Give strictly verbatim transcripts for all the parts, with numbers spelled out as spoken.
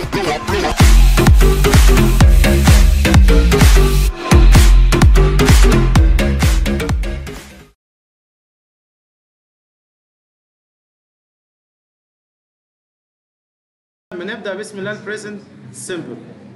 بنبدا بسم الله البريزنت سمبل.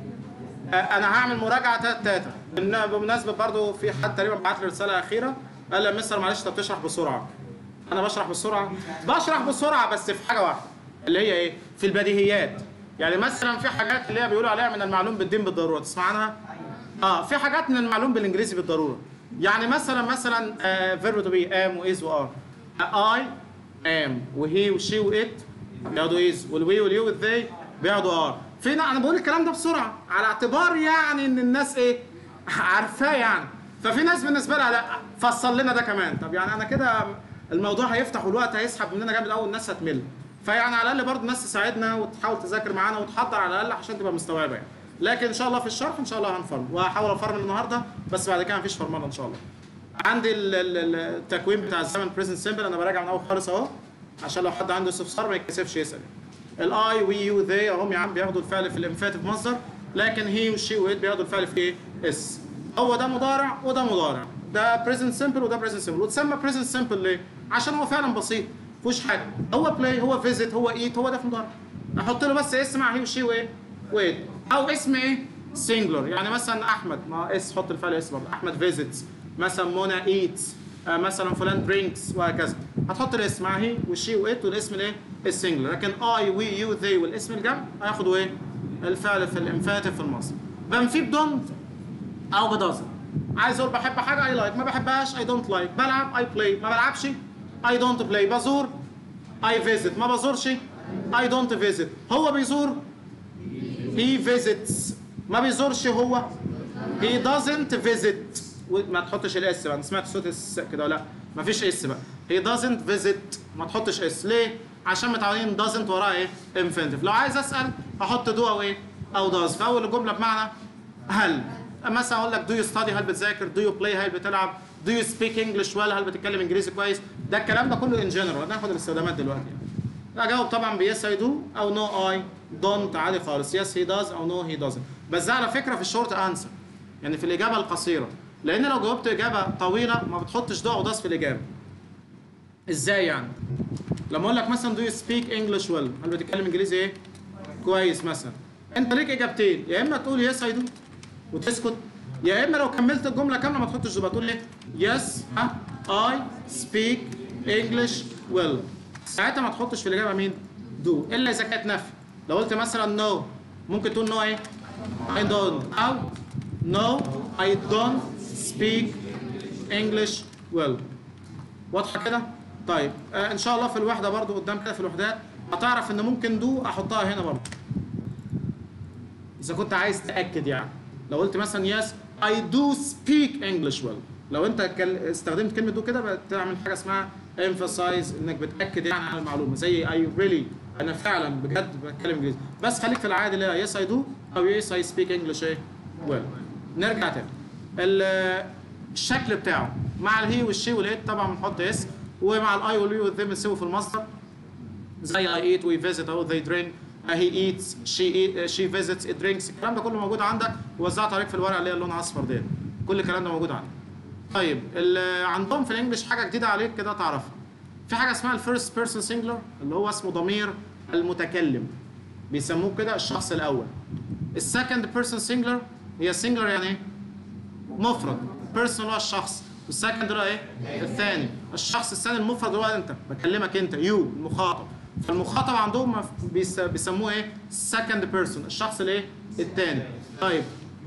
انا هعمل مراجعه تاتا تاتا. بمناسبه برضو في حد تقريبا بعت لي رساله اخيره قال لي يا مستر معلش انت بتشرح بسرعه. انا بشرح بسرعه بشرح بسرعه بس في حاجه واحده اللي هي ايه؟ في البديهيات. يعني مثلا في حاجات اللي هي بيقولوا عليها من المعلوم بالدين بالضروره، تسمع عنها؟ اه في حاجات من المعلوم بالانجليزي بالضروره. يعني مثلا مثلا فيرب تو بي ام واز وار. اي ام وهي وشي وات بياخدوا از، والوي واليو والذي بياخدوا ار. فين انا بقول الكلام ده بسرعه على اعتبار يعني ان الناس ايه؟ عارفاه يعني. ففي ناس بالنسبه لها لا فصل لنا ده كمان. طب يعني انا كده الموضوع هيفتح والوقت هيسحب مننا جامد قوي، الناس هتمل. فيعني على الاقل برضه الناس تساعدنا وتحاول تذاكر معانا وتحضر على الاقل عشان تبقى مستوعبه يعني. لكن ان شاء الله في الشرح ان شاء الله هنفرم، وهحاول افرم النهارده بس بعد كده مفيش فرمله ان شاء الله. عندي التكوين بتاع الزمن بريزنت سيمبل انا براجع من اول خالص اهو عشان لو حد عنده استفسار ما يتكسفش يسال. الاي وي يو ذي اهم يا عم بياخدوا الفعل في الانفاتيف مصدر، لكن هي وشي وات بياخدوا الفعل في ايه؟ اس. هو ده مضارع وده مضارع، ده بريزنت سيمبل وده بريزنت سيمبل. وتسمى بريزنت سيمبل ليه؟ عشان هو فعلا بسيط مفيهوش حاجه. هو بلاي هو فيزيت هو ايت هو ده في مضارع. احط له بس اسم مع هي وشي وايه؟ وات. او اسم ايه؟ سنجلر. يعني مثلا احمد ما اس حط الفعل اس برضه. احمد فيزيتس، مثلا منى ايتس، آه مثلا فلان درينكس وهكذا. هتحط الاسم مع هي وشي وات والاسم الايه؟ السنجلر. لكن اي وي يو ذي والاسم الجمع هياخدوا ايه؟ الفعل في الانفاتيف في المصدر. بنفيه بدونت او بدازنت. عايز اقول بحب حاجه اي لايك، ما بحبهاش اي دونت لايك. بلعب اي بلاي، ما بلعبش اي دونت بلاي. بزور اي فيزيت، ما بزورش اي دونت فيزيت. هو بيزور هي فيزيتس، ما بيزورش هو هي دازنت فيزيت. ما تحطش الاس بقى، انا سمعت صوت اس كده ولا لا؟ ما فيش اس بقى. هي دازنت فيزيت ما تحطش اس. ليه؟ عشان متعودين دازنت وراها ايه؟ انفينيتيف. لو عايز اسال احط دو او ايه؟ او داز في اول الجمله بمعنى هل. مثلا اقول لك دو يو ستادي هل بتذاكر؟ دو يو بلاي هل بتلعب؟ دو يو سبيك انجلش ويل هل بتتكلم انجليزي كويس؟ ده الكلام ده كله ان جنرال. هناخد الاستخدامات دلوقتي يعني. اجاوب طبعا بيس اي دو او نو اي دونت عادي خالص. يس هي داز او نو هي دازنت. بس ده على فكره في الشورت انسر، يعني في الاجابه القصيره. لان لو جاوبت اجابه طويله ما بتحطش دو او داز في الاجابه. ازاي يعني؟ لما اقول لك مثلا دو يو سبيك انجلش ويل هل بتتكلم انجليزي ايه؟ كويس مثلا. انت ليك اجابتين، يا اما تقول يس اي دو وتسكت، يا اما لو كملت الجمله كامله ما تحطش دو تقول ليه؟ يس ها اي سبيك انجلش ويل. ساعتها ما تحطش في الاجابه مين؟ دو، الا اذا كانت نفي. لو قلت مثلا نو no. ممكن تقول نو no ايه؟ I don't او no I don't speak English well. واضحه كده؟ طيب آه ان شاء الله في الوحده برضو قدام كده في الوحدات هتعرف ان ممكن دو احطها هنا برضو اذا كنت عايز تاكد. يعني لو قلت مثلا yes I do speak English well، لو انت استخدمت كلمه دو كده بتعمل حاجه اسمها emphasize انك بتاكد يعني على المعلومه، زي I really انا فعلا بجد بتكلم انجليزي. بس خليك في العادي اللي هي yes I do او yes I speak English ايه؟ well. نرجع تاني. الشكل بتاعه مع الهي والشي والات طبعا بنحط اس، ومع الاي والوي والذي بنسيبه في المصدر زي I eat we visit او they drink. he eats she eat, she visits it drinks. الكلام ده كله موجود عندك ووزعت عليك في الورقه اللي هي اللون اصفر دي. كل الكلام ده موجود عندك. طيب عندهم في الانجليش حاجه جديده عليك كده تعرفها. في حاجه اسمها الفيرست بيرسون سنجلر اللي هو اسمه ضمير المتكلم، بيسموه كده الشخص الاول. السكند بيرسون سنجلر هي سنجلر يعني ايه؟ مفرد. بيرسون هو الشخص، والسكند هو ايه؟ الثاني. الشخص الثاني المفرد هو انت، بكلمك انت يو المخاطب. فالمخاطب عندهم بيسموه ايه؟ سكند بيرسون، الشخص الايه؟ الثاني. طيب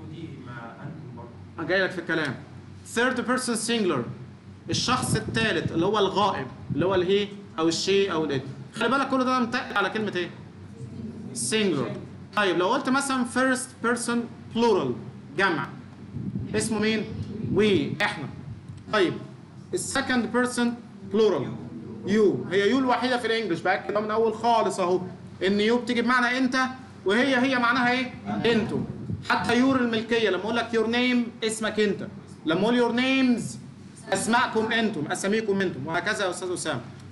جاي لك في الكلام. ثيرد بيرسون سنجلر الشخص الثالث اللي هو الغائب، اللي هو الهي او الشي او الات. خلي بالك كل ده متقل على كلمه ايه؟ سنجلر. طيب لو قلت مثلا فيرست بيرسون بلورال جمع اسمه مين؟ وي احنا. طيب السكند بيرسون بلورال يو، هي يو الوحيده في الانجليش باكد من اول خالص اهو ان يو بتيجي بمعنى انت، وهي هي معناها ايه؟ انتوا. حتى يور الملكيه لما اقول لك يور نيم اسمك انت، لما اقول يور نيمز اسماءكم انتم اساميكم انتم، وهكذا يا استاذ اسامه.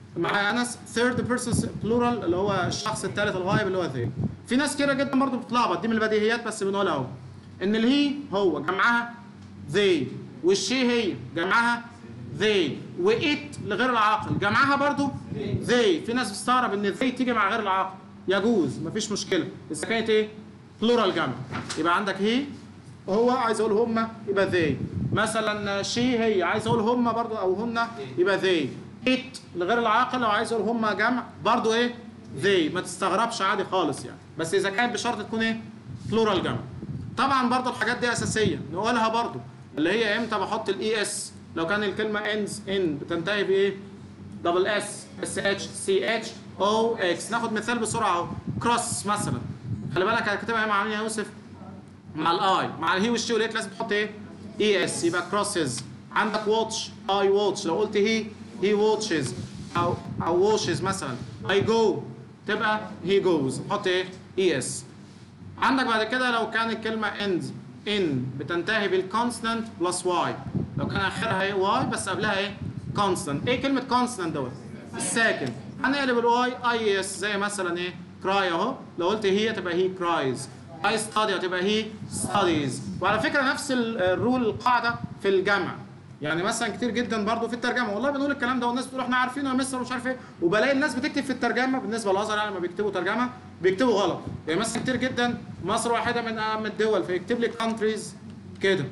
مع ناس third person plural اللي هو الشخص الثالث الغائب اللي هو they. في ناس كتير جدا برضه بتتلخبط، دي من البديهيات بس بنقولها اهو، ان الهي هو جمعها they، والشي هي جمعها they، وات لغير العاقل جمعها برضه they. في ناس بتستغرب ان they تيجي مع غير العاقل، يجوز مفيش مشكله اذا كانت ايه plural جمع. يبقى عندك هي وهو عايز اقول هما يبقى they، مثلا شي هي عايز اقول هما برضه او هن يبقى they. ات لغير العاقل لو عايز اقول هما جمع برضه ايه they، ما تستغربش عادي خالص يعني، بس اذا كانت بشرط تكون ايه plural جمع. طبعا برضه الحاجات دي اساسيه نقولها برضه، اللي هي امتى بحط الاي اس لو كان الكلمه ends in بتنتهي بايه دبل اس اس اتش سي اتش او اكس. ناخد مثال بسرعه اهو، كروس مثلا، خلي بالك هكتبها مع مين يا يوسف؟ مع الاي، مع الهي والشي والات لازم تحط ايه اي اس، يبقى كروسز. عندك واتش اي واتش، لو قلت هي هي واتشز او او واشز مثلا. اي جو تبقى هي جوز، نحط ايه اي اس. عندك بعد كده لو كان الكلمه ends ان بتنتهي بالكونستانت بلس واي، لو كان اخرها ايه واي بس قبلها ايه كونستانت. ايه كلمه كونستانت دوت؟ الساكن. هنقلب الواي اي اس، زي مثلا ايه كراي اهو، لو قلت هي تبقى هي كرايز، اي ستادي هتبقى هي ستاديز. وعلى فكره نفس الرول القاعده في الجمع، يعني مثلا كتير جدا برضو في الترجمه والله بنقول الكلام ده والناس بتقول احنا عارفينه يا مستر ومش عارف ايه، وبلاقي الناس بتكتب في الترجمه بالنسبه للازهر يعني لما بيكتبوا ترجمه بيكتبوا غلط. يعني مثلا كتير جدا مصر واحده من اهم الدول فيكتب لي كونتريز كده،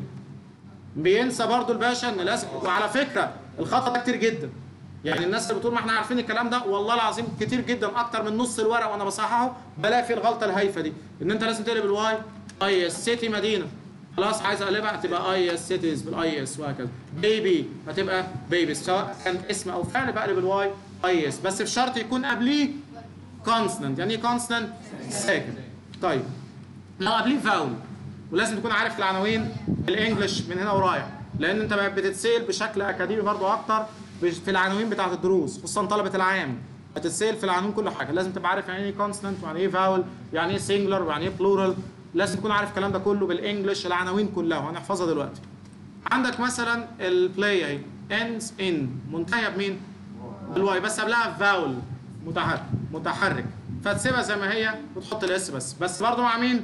بينسى برضو الباشا ان لازم. وعلى فكره الخطا ده كتير جدا، يعني الناس اللي بتقول ما احنا عارفين الكلام ده والله العظيم كتير جدا اكتر من نص الورق وانا بصححه بلاقي فيه الغلطه الهايفه دي، ان انت لازم تقلب الواي اي اس. سيتي مدينه، خلاص عايز اقلبها هتبقى اي اس سيتيز بالاي اس وهكذا. بيبي هتبقى بيبيز، سواء كان اسم او فعل بقلب الواي اي اس، بس بشرط يكون قبليه كونستنت. يعني ايه كونستنت؟ ساكن. طيب لو قبليه فاول، ولازم تكون عارف العناوين بالانجلش من هنا ورايح، لان انت بقى بتتسال بشكل اكاديمي برضو اكتر في العناوين بتاعت الدروس، خصوصا طلبه العام هتتسال في العناوين كل حاجه، لازم تبقى عارف يعني ايه كونستنت ويعني ايه فاول، يعني ايه سنجلر ويعني ايه بلورال، لازم تكون عارف الكلام ده كله بالانجلش، العناوين كلها وهنحفظها دلوقتي. عندك مثلا البلاي اهي ends in منتهيه بمين؟ بالواي، بس قبلها فاول متحرك متحرك فتسيبها زي ما هي وتحط الاس بس، بس برضه مع مين؟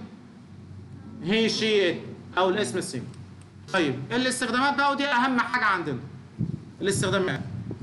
هي شي ات او الاسم السنجل. طيب الاستخدامات بقى ودي اهم حاجه عندنا. الاستخدامات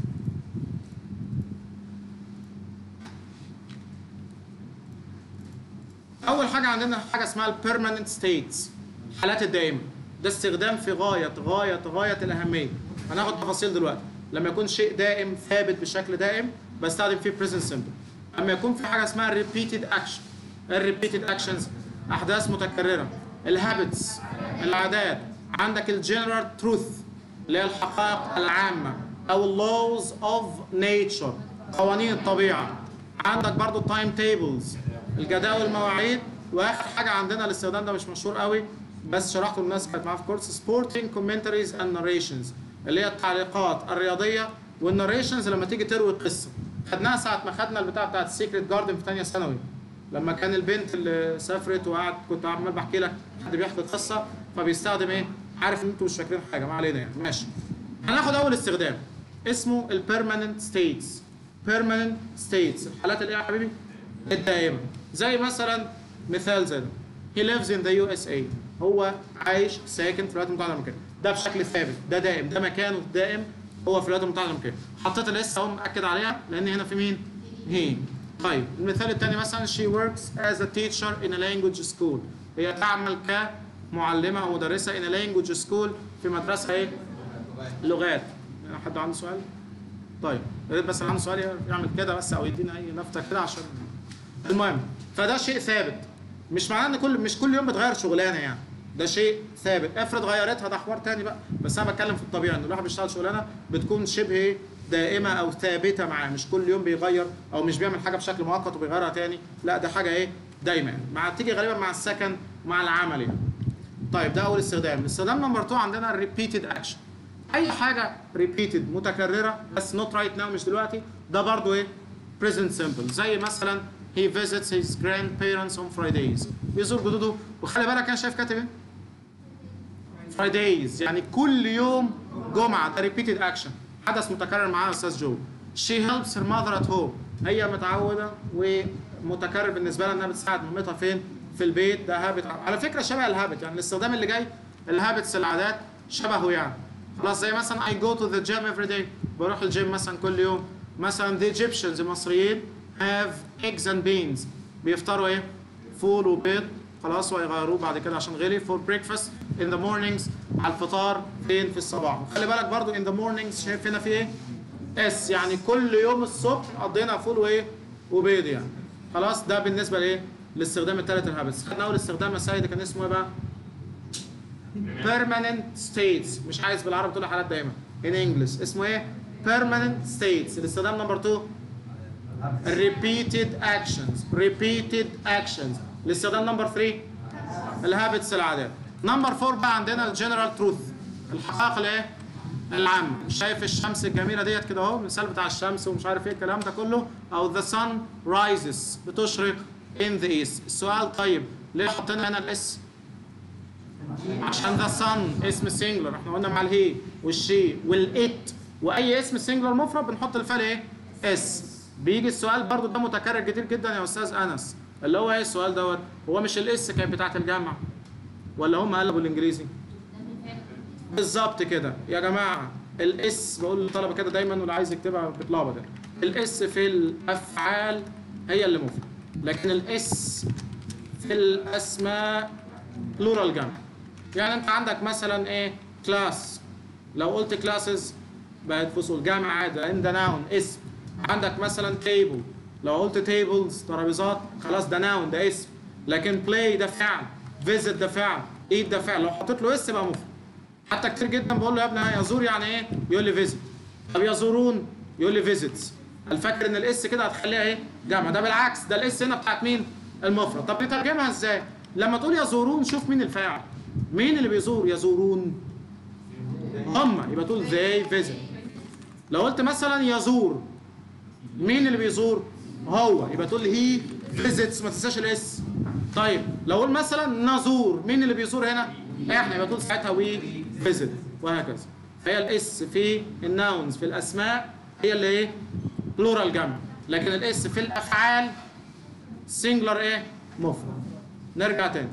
اول حاجه عندنا حاجه اسمها البيرمننت ستيتس، الحالات الدائمه. ده استخدام في غايه غايه غايه الاهميه، هناخد تفاصيل دلوقتي. لما يكون شيء دائم ثابت بشكل دائم بستخدم فيه present simple. اما يكون في حاجه اسمها repeated action، الريبيتد اكشنز احداث متكرره. الهابتس العادات، عندك الجنرال تروث اللي هي الحقائق العامه او laws of nature قوانين الطبيعه. عندك برضو التايم تيبلز الجداول المواعيد. واخر حاجه عندنا الاستخدام ده مش مشهور قوي بس شرحته للناس كانت معايا في كورس، سبورتنج كومنتريز اند ناريشنز اللي هي التعليقات الرياضيه والناريشنز لما تيجي تروي قصه. خدناها ساعه ما خدنا البتاع بتاعت السيكريت جاردن في ثانيه ثانوي، لما كان البنت اللي سافرت وقعدت كنت عمال بحكي لك حد بيحكي قصه فبيستخدم ايه؟ عارف ان انتوا مش فاكرين حاجه، ما علينا يعني ماشي. هناخد اول استخدام اسمه البيرمننت ستيتس. بيرمننت ستيتس الحالات اللي ايه يا حبيبي؟ الدائمه. زي مثلا مثال زي ده he lives in the يو إس إيه، هو عايش ساكن في الولايات المتحده الامريكيه. ده بشكل ثابت، ده دائم، ده مكانه الدائم هو في الولايات المتحده الامريكيه. حطيت الاس اهو مأكد عليها لان هنا في مين؟ هي. طيب المثال الثاني مثلا she works as a teacher in a language school، هي تعمل كمعلمه او مدرسه in a language school في مدرسه ايه؟ لغات. حد عنده سؤال؟ طيب يا ريت بس اللي عنده سؤال يعمل كده بس او يدينا اي لفته كده عشان المهم. فده شيء ثابت، مش معناه ان كل مش كل يوم بتغير شغلانه يعني، ده شيء ثابت. افرض غيرتها ده حوار تاني بقى، بس انا بتكلم في الطبيعي ان الواحد بيشتغل شغلانه بتكون شبه دائمه او ثابته معاه، مش كل يوم بيغير او مش بيعمل حاجه بشكل مؤقت وبيغيرها تاني، لا ده حاجه ايه؟ دايما مع تيجي غالبا مع السكن ومع العمل يعني. طيب ده اول استخدام. الاستخدام نمبر اتنين عندنا الريبيتد اكشن. اي حاجه ريبيتد متكرره بس نوت رايت ناو مش دلوقتي، ده برضو ايه؟ بريزنت سمبل. زي مثلا he visits his grandparents on Fridays، بيزور جدوده. وخلي بالك انا شايف كاتب ايه؟ Fridays يعني كل يوم جمعه، ده ريبيتد اكشن، حدث متكرر معاه يا استاذ جو. she helps her mother at home. هي متعوده ومتكرر بالنسبه لها انها بتساعد مامتها فين؟ في البيت. ده هابت على فكره شبه الهابت، يعني الاستخدام اللي جاي الهابتس العادات شبهه يعني. خلاص زي مثلا I go to the gym every day، بروح الجيم مثلا كل يوم. مثلا the Egyptians المصريين have eggs and beans، بيفطروا ايه؟ فول وبيض. خلاص وهيغيروه بعد كده عشان غلي. for breakfast in the mornings، على الفطار فين؟ في الصباح. خلي بالك برضو in the mornings شايف هنا في ايه؟ اس، يعني كل يوم الصبح قضينا فول وايه؟ وبيض يعني. خلاص ده بالنسبه لايه؟ للاستخدام الثالث الهابتس. خدنا اول استخدام يا سيدي كان اسمه ايه بقى؟ permanent states، مش عايز بالعربي تقول حالات دايما in English. اسمه ايه؟ permanent states. الاستخدام نمبر اتنين repeated actions repeated actions. الاستخدام نمبر ثلاثة الهابتس العادات. نمبر أربعة بقى عندنا الجنرال تروث، الحقائق الايه؟ العامة. شايف الشمس الجميلة ديت كده اهو، المثال بتاع الشمس ومش عارف ايه الكلام ده كله، او the sun rises بتشرق in the east. السؤال طيب ليه حطينا هنا الاس؟ عشان ذا sun اسم سينجلر، احنا قلنا مع الهي والشي والات، واي اسم سينجلر مفرد بنحط الفعل ايه؟ اس. بيجي السؤال برضو ده متكرر كتير جدا يا استاذ انس، اللي هو ايه السؤال دوت؟ هو مش الاس كانت بتاعت الجامعه ولا هم قلبوا الانجليزي؟ بالظبط كده يا جماعه. الاس بقول للطلبه كده دايما واللي عايز يكتبها بيطلعوا ده، الاس في الافعال هي اللي مفرد، لكن الاس في الاسماء بلورال جمع. يعني انت عندك مثلا ايه؟ كلاس، لو قلت كلاسز بقت فصول جمع عادي لان ده ناون اسم. عندك مثلا تيبل، لو قلت تيبلز ترابيزات خلاص ده ناون ده اسم، لكن بلاي ده فعل، فيزيت ده فعل، ايت ده فعل. لو حطيت له اس يبقى مفرد. حتى كتير جدا بقول له يا ابني يزور يعني ايه؟ يقول لي فيزيت. طب يزورون يقول لي فيزيتس. الفكر ان الاس كده هتخليها ايه؟ جمع. ده بالعكس، ده الاس هنا بتاعت مين؟ المفرد. طب نترجمها ازاي؟ لما تقول يزورون شوف مين الفاعل. مين اللي بيزور؟ يزورون هم، يبقى تقول they visit. لو قلت مثلا يزور، مين اللي بيزور؟ هو، يبقى تقول he visits، ما تنساش الاس. طيب لو قلت مثلا نزور، مين اللي بيزور هنا؟ احنا، يبقى تقول ساعتها we visit، وهكذا. فهي الاس في الناونز في الاسماء هي اللي ايه؟ بلورال جمع، لكن الاس في الافعال سنجلر ايه؟ مفرد. نرجع تاني.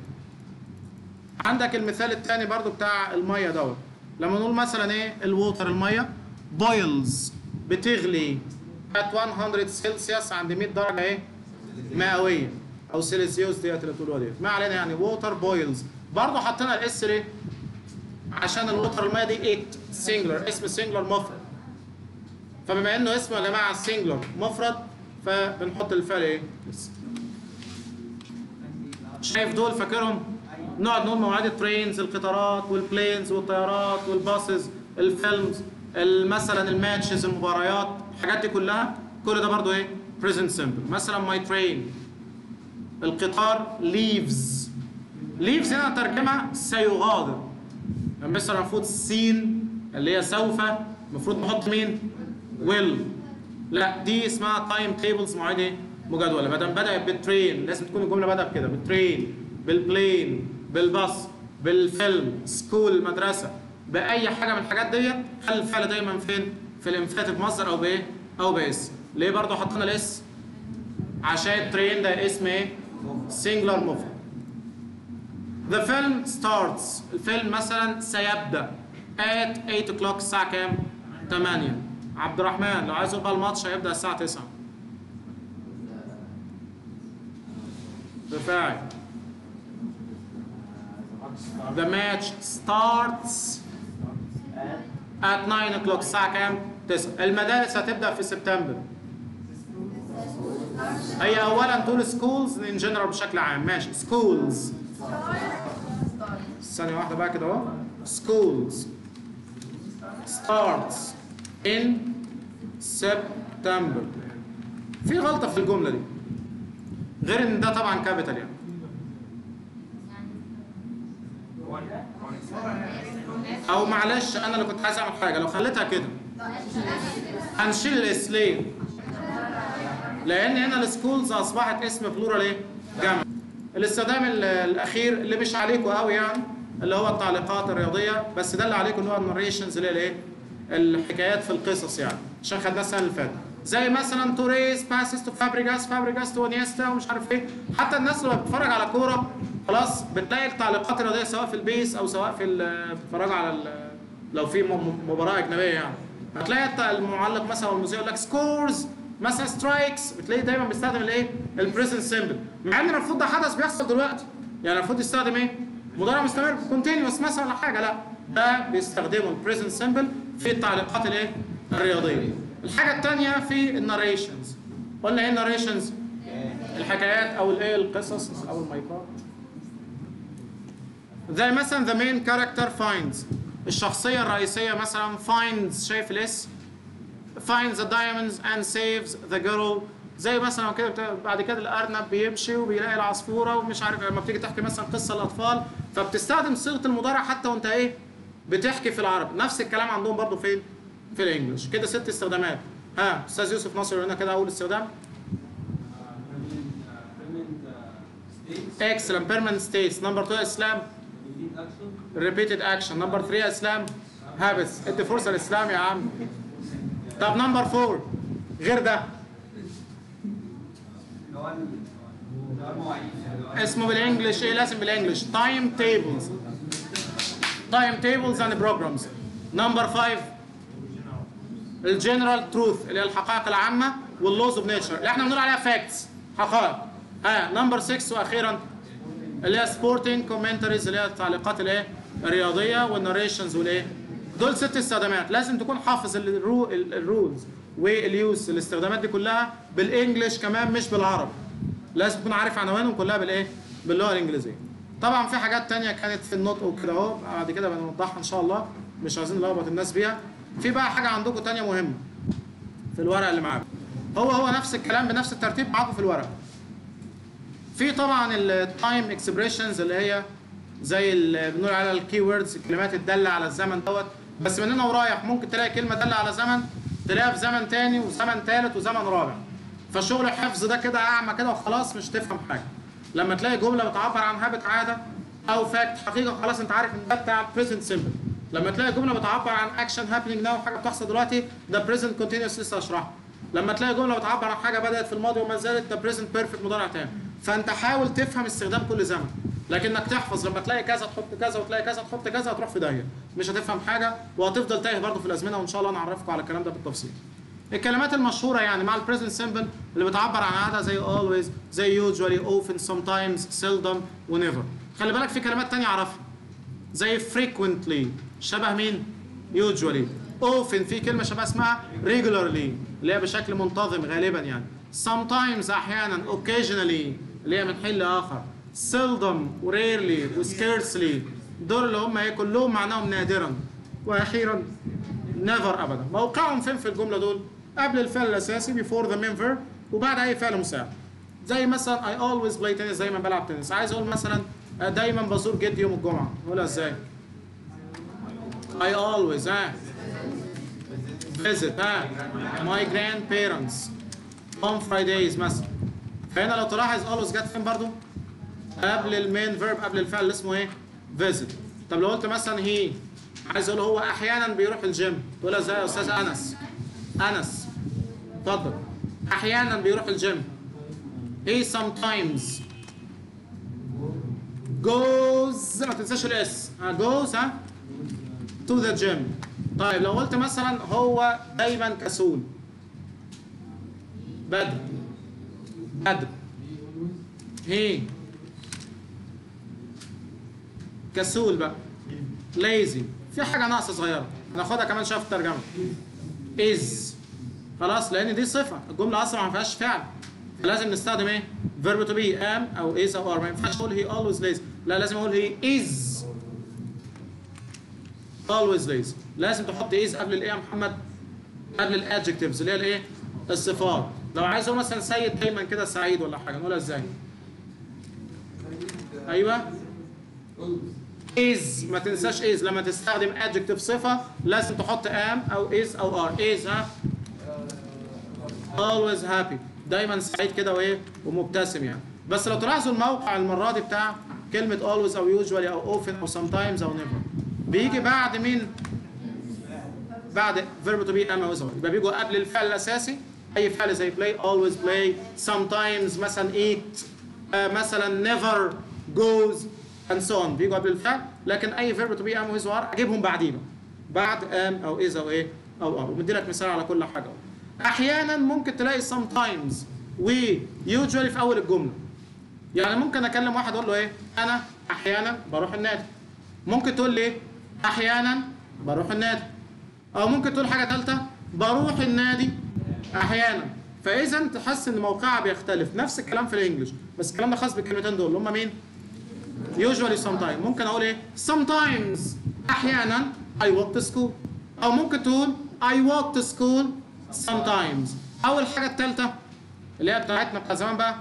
عندك المثال الثاني برضو بتاع الميه دوت، لما نقول مثلا ايه؟ الووتر الميه boils بتغلي at مية سلسيوس عند مية درجه ايه؟ مئويه او سيليزيوس ديت اللي بتقولوها ديت. ما علينا يعني ووتر بويلز. برضه حطينا الاس ليه؟ عشان الووتر الميه دي ات سنجلر، اسم سنجلر مفرد. فبما انه اسمه يا جماعه سنجلر مفرد فبنحط الفعل ايه؟ شايف دول فاكرهم؟ نقعد نقول مواعيد الترينز، القطارات والبلينز والطيارات والباصز، الفيلمز، مثلا الماتشز، المباريات، الحاجات دي كلها، كل ده برضو ايه؟ present simple. مثلا my train، القطار leaves. leaves هنا ترجمة سيغادر. يعني مثلا المفروض سين اللي هي سوف، المفروض نحط مين؟ will. لا دي اسمها time tables، مواعيد ايه؟ مجدولة. ما دام بدأت بالترين لازم تكون الجملة بدأت بكده، بالترين، بالبلين، بالباص، بالفيلم، سكول مدرسة، بأي حاجة من الحاجات ديت خلي الفعل دايما فين؟ في الانفاتيف مصدر أو بإيه؟ أو باسم. ليه برضه حطينا الاس؟ عشان الترين ده اسم إيه؟ سنجلر مفرد. The film starts، الفيلم مثلا سيبدأ at eight o'clock، الساعة كام؟ تمانية. عبد الرحمن لو عايز يبقى الماتش هيبدأ الساعة تسعة. بفاعل. The match starts at nine o'clock، الساعة كام؟ تسعة. المدارس هتبدأ في سبتمبر. هي أولاً تقول schools in general بشكل عام، ماشي. schools. ثانية واحدة بقى كده أهو. schools starts in September. في غلطة في الجملة دي. غير إن ده طبعاً كابيتال يعني. او معلش انا اللي كنت عايز اعمل حاجه، لو خليتها كده هنشيل الاس. ليه؟ لان هنا السكولز اصبحت اسم بلورال ايه؟ جمع. الاستخدام الاخير اللي مش عليكم قوي يعني اللي هو التعليقات الرياضيه، بس ده اللي عليكم اللي هو الناريشنز اللي هي الايه؟ الحكايات في القصص يعني، عشان خدناها السنه اللي فاتت. زي مثلا توريس باسز تو فابريجاس، فابريجاس تو انيستا ومش عارف ايه. حتى الناس اللي بتتفرج على كوره خلاص بتلاقي التعليقات الرياضيه سواء في البيس او سواء في بتتفرج على ال- لو في م- مباراه اجنبيه يعني، هتلاقي المعلق مثلا او المذيع يقول لك سكورز مثلا سترايكس، بتلاقيه دايما بيستخدم الايه؟ البريزنت سيمبل، مع ان المفروض ده حدث بيحصل دلوقتي، يعني المفروض يستخدم ايه؟ مضارع مستمر كونتينيوس مثلا ولا حاجه، لا ده بيستخدموا البريزنت سيمبل في التعليقات الايه؟ الرياضيه. الحاجه الثانيه في الناريشنز، قلنا ايه الناريشنز؟ الحكايات او الايه؟ القصص او المايكات. زي مثلا the main character finds، الشخصيه الرئيسيه مثلا finds، شايف الاس؟ finds the diamonds and saves the girl. زي مثلا كده بتا- بعد كده الارنب بيمشي وبيلاقي العصفوره ومش عارف، لما بتيجي تحكي مثلا قصه للاطفال فبتستخدم صيغه المضارع حتى وانت ايه؟ بتحكي في العربي. نفس الكلام عندهم برضو فين؟ في الانجليش. كده ست استخدامات. ها استاذ يوسف ناصر هنا كده اول استخدام. excellent permanent states. نمبر اتنين اسلام repeated action. نمبر تلاتة اسلام habits. ادي فرصه للاسلام يا عم. طب نمبر أربعة غير ده اسمه بالانجلش ايه؟ لازم بالانجلش تايم تيبلز. تايم تيبلز اند بروجرامز. نمبر خمسة الجنرال تروث اللي هي الحقائق العامه واللوز اوف نيتشر اللي احنا بنقول عليها فاكتس، حقائق. ها نمبر ستة واخيرا اللي هي سبورتنج كومنتريز اللي هي التعليقات الايه؟ الرياضيه والناريشنز والايه؟ دول ست استخدامات. لازم تكون حافظ الرو الرولز واليوز الاستخدامات دي كلها بالانجلش كمان مش بالعربي. لازم تكون عارف عناوينهم كلها بالايه؟ باللغه الانجليزيه. طبعا في حاجات تانية كانت في النطق وكده اهو بعد كده بنوضحها ان شاء الله، مش عايزين نلخبط الناس بيها. في بقى حاجه عندكم تانية مهمه في الورق اللي معاكم، هو هو نفس الكلام بنفس الترتيب معاكم في الورق. في طبعا التايم اكسبريشنز اللي هي زي اللي بنقول عليها الكي ووردز، الكلمات الداله على الزمن دوت، بس من هنا ورايح ممكن تلاقي كلمه داله على زمن تلاقيها في زمن تاني وزمن تالت وزمن رابع. فالشغل الحفظ ده كده اعمى كده وخلاص مش تفهم حاجه. لما تلاقي جمله بتعبر عن هابت عاده او فاكت حقيقه خلاص انت عارف ان ده بتاع بريزنت سيمبل. لما تلاقي جمله بتعبر عن اكشن هابينج ناو حاجه بتحصل دلوقتي ده بريزنت كونتينوس لسه هشرحها. لما تلاقي جمله بتعبر عن حاجه بدات في الماضي وما زالت ده بريزنت بيرفكت مضارع تام. فانت حاول تفهم استخدام كل زمن، لكنك تحفظ لما تلاقي كذا تحط كذا وتلاقي كذا تحط كذا هتروح في داهيه، مش هتفهم حاجه وهتفضل تايه برضه في الازمنه، وان شاء الله نعرفكم على الكلام ده بالتفصيل. الكلمات المشهوره يعني مع البريزنت سيمبل اللي بتعبر عن عاده زي always زي usually often sometimes seldom ونيفر. خلي بالك في كلمات تانية اعرفها زي frequently شبه مين؟ usually. often في كلمه شبه اسمها regularly اللي هي بشكل منتظم غالبا يعني. sometimes احيانا occasionally اللي هي من حين لاخر. seldom و rarely و scarcely دول اللي هم ايه؟ كلهم معناهم نادرا. واخيرا never ابدا. موقعهم فين في الجمله دول؟ قبل الفعل الاساسي before the main verb وبعد اي فعل مساعد. زي مثلا I always play tennis دايما بلعب تنس. عايز اقول مثلا دايما بزور جدي يوم الجمعه، اقولها ازاي؟ I always ها visit ها my grandparents on Fridays مثلا. فهنا لو تلاحظ always جت فين برضو؟ قبل المين فيرب قبل الفعل اللي اسمه ايه؟ visit. طب لو قلت مثلا he عايز اقول هو احيانا بيروح الجيم، تقولها ازاي يا استاذ انس؟ انس اتفضل. احيانا بيروح الجيم. he sometimes goes ما تنساش الاس goes ها to the gym. طيب لو قلت مثلا هو دايما كسول، بدر بدر he كسول بقى lazy. في حاجه ناقصه صغيره هناخدها كمان شويه في الترجمه is خلاص لان دي صفه، الجمله اصلا ما فيهاش فعل فلازم نستخدم ايه؟ verb to be am او is او are. ما ينفعش اقول he always lazy، لا لازم اقول he is always lazy. لازم تحط is قبل الايه يا محمد؟ قبل الادجكتيفز اللي هي الايه؟ الصفات. لو عايز اقول مثلا سيد دايما كده سعيد ولا حاجه نقولها ازاي؟ ايوه is. ما تنساش is لما تستخدم adjective صفه لازم تحط am او is او are. is ها always happy دايما سعيد كده وايه ومبتسم يعني. بس لو تلاحظوا الموقع المره دي بتاع كلمه always او usually او often او sometimes او never بيجي بعد مين؟ بعد verb to be am او is. يبقى بيجوا قبل الفعل الاساسي اي فعل زي play always play sometimes مثلا eat آه مثلا never goes and so on بيجوا قبل الفعل. لكن اي verb to be am و is و are اجيبهم بعدينه بعد am او is او ايه او are. ومدي لك مثال على كل حاجه. احيانا ممكن تلاقي sometimes و usually في اول الجمله. يعني ممكن اكلم واحد اقول له ايه انا احيانا بروح النادي. ممكن تقول لي احيانا بروح النادي. او ممكن تقول حاجه ثالثه بروح النادي احيانا. فاذا تحس ان موقعها بيختلف. نفس الكلام في الانجليش بس الكلام ده خاص بالكلمتين دول اللي هم مين؟ usually sometimes. ممكن اقول ايه sometimes احيانا I walk to school. او ممكن تقول I walk to school sometimes. او الحاجه الثالثه اللي هي بتاعتنا بتاع زمان بقى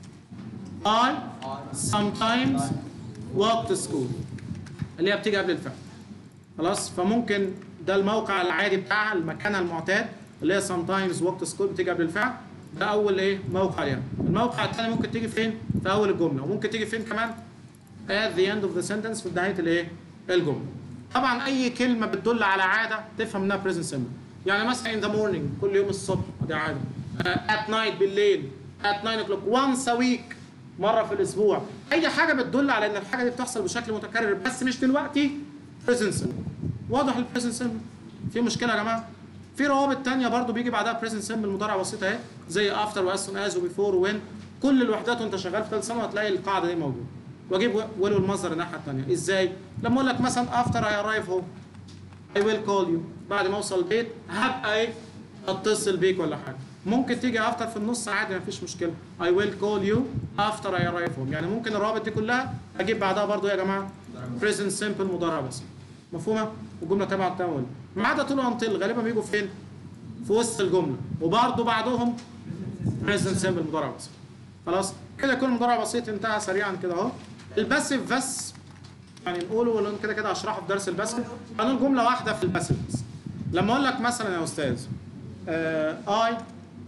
I sometimes walk to school اللي هي بتيجي قبل الفعل. خلاص. فممكن ده الموقع العادي بتاعها المكان المعتاد اللي هي sometimes walk to school بتيجي قبل الفعل. ده اول ايه موقع ليها. الموقع الثاني ممكن تيجي فين؟ في اول الجمله. وممكن تيجي فين كمان؟ at the end of the sentence في نهايه الايه الجمله. طبعا اي كلمه بتدل على عاده تفهم انها present simple. يعني مثلا in the morning كل يوم الصبح دي عاده. uh, at night بالليل at nine o'clock once a week مره في الاسبوع. اي حاجه بتدل على ان الحاجه دي بتحصل بشكل متكرر بس مش دلوقتي present simple. واضح ال present simple؟ في مشكله يا جماعه؟ في روابط ثانيه برضو بيجي بعدها present simple مضارع بسيط اهي زي after و as soon as و before و when. كل الوحدات وانت شغال في ثالث سنه هتلاقي القاعده دي موجوده. واجيب will والمصدر الناحيه الثانيه. ازاي؟ لما اقول لك مثلا after I arrive home I will call you. بعد ما اوصل البيت هبقى ايه؟ اتصل بيك ولا حاجه. ممكن تيجي after في النص عادي مفيش مشكله. I will call you after I arrive home. يعني ممكن الروابط دي كلها اجيب بعدها برضو يا جماعه present simple مضارع بسيط. مفهومه؟ والجمله تبع التمول. ما عدا طول until غالبا بيجوا فين؟ في وسط الجمله. وبرضو بعدهم present simple مضارع بسيط. خلاص؟ كده يكون مضارع بسيط انتهى سريعا كده اهو. الباسيف بس يعني نقوله ولا كده كده اشرحه في درس الباسيف. هنقول جمله واحده في الباسيف بس. لما اقول لك مثلا يا استاذ آه I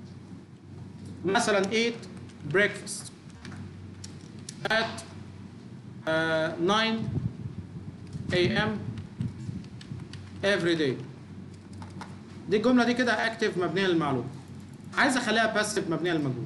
مثلا eat breakfast at uh, nine a m every day. دي الجمله دي كده اكتف مبنيه للمعلومه. عايز اخليها باسيف مبنيه للمجهول.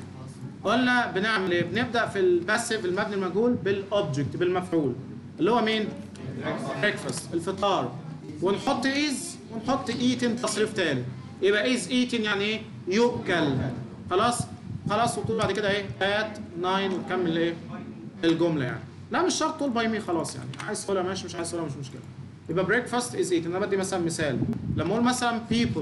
قلنا بنعمل ايه؟ بنبدا في الباسيف المبني المجهول بالاوبجكت بالمفعول اللي هو مين؟ breakfast الفطار. ونحط is ونحط eating تصريف تاني. يبقى is eating يعني ايه؟ يؤكل. خلاص؟ خلاص. وتقول بعد كده ايه؟ at nine وتكمل ايه؟ الجمله يعني. لا مش شرط تقول باي مي خلاص يعني. عايز تقولها ماشي مش عايز تقولها مش مشكله. يبقى breakfast is eating. انا بدي مثلا مثال. لما اقول مثلا people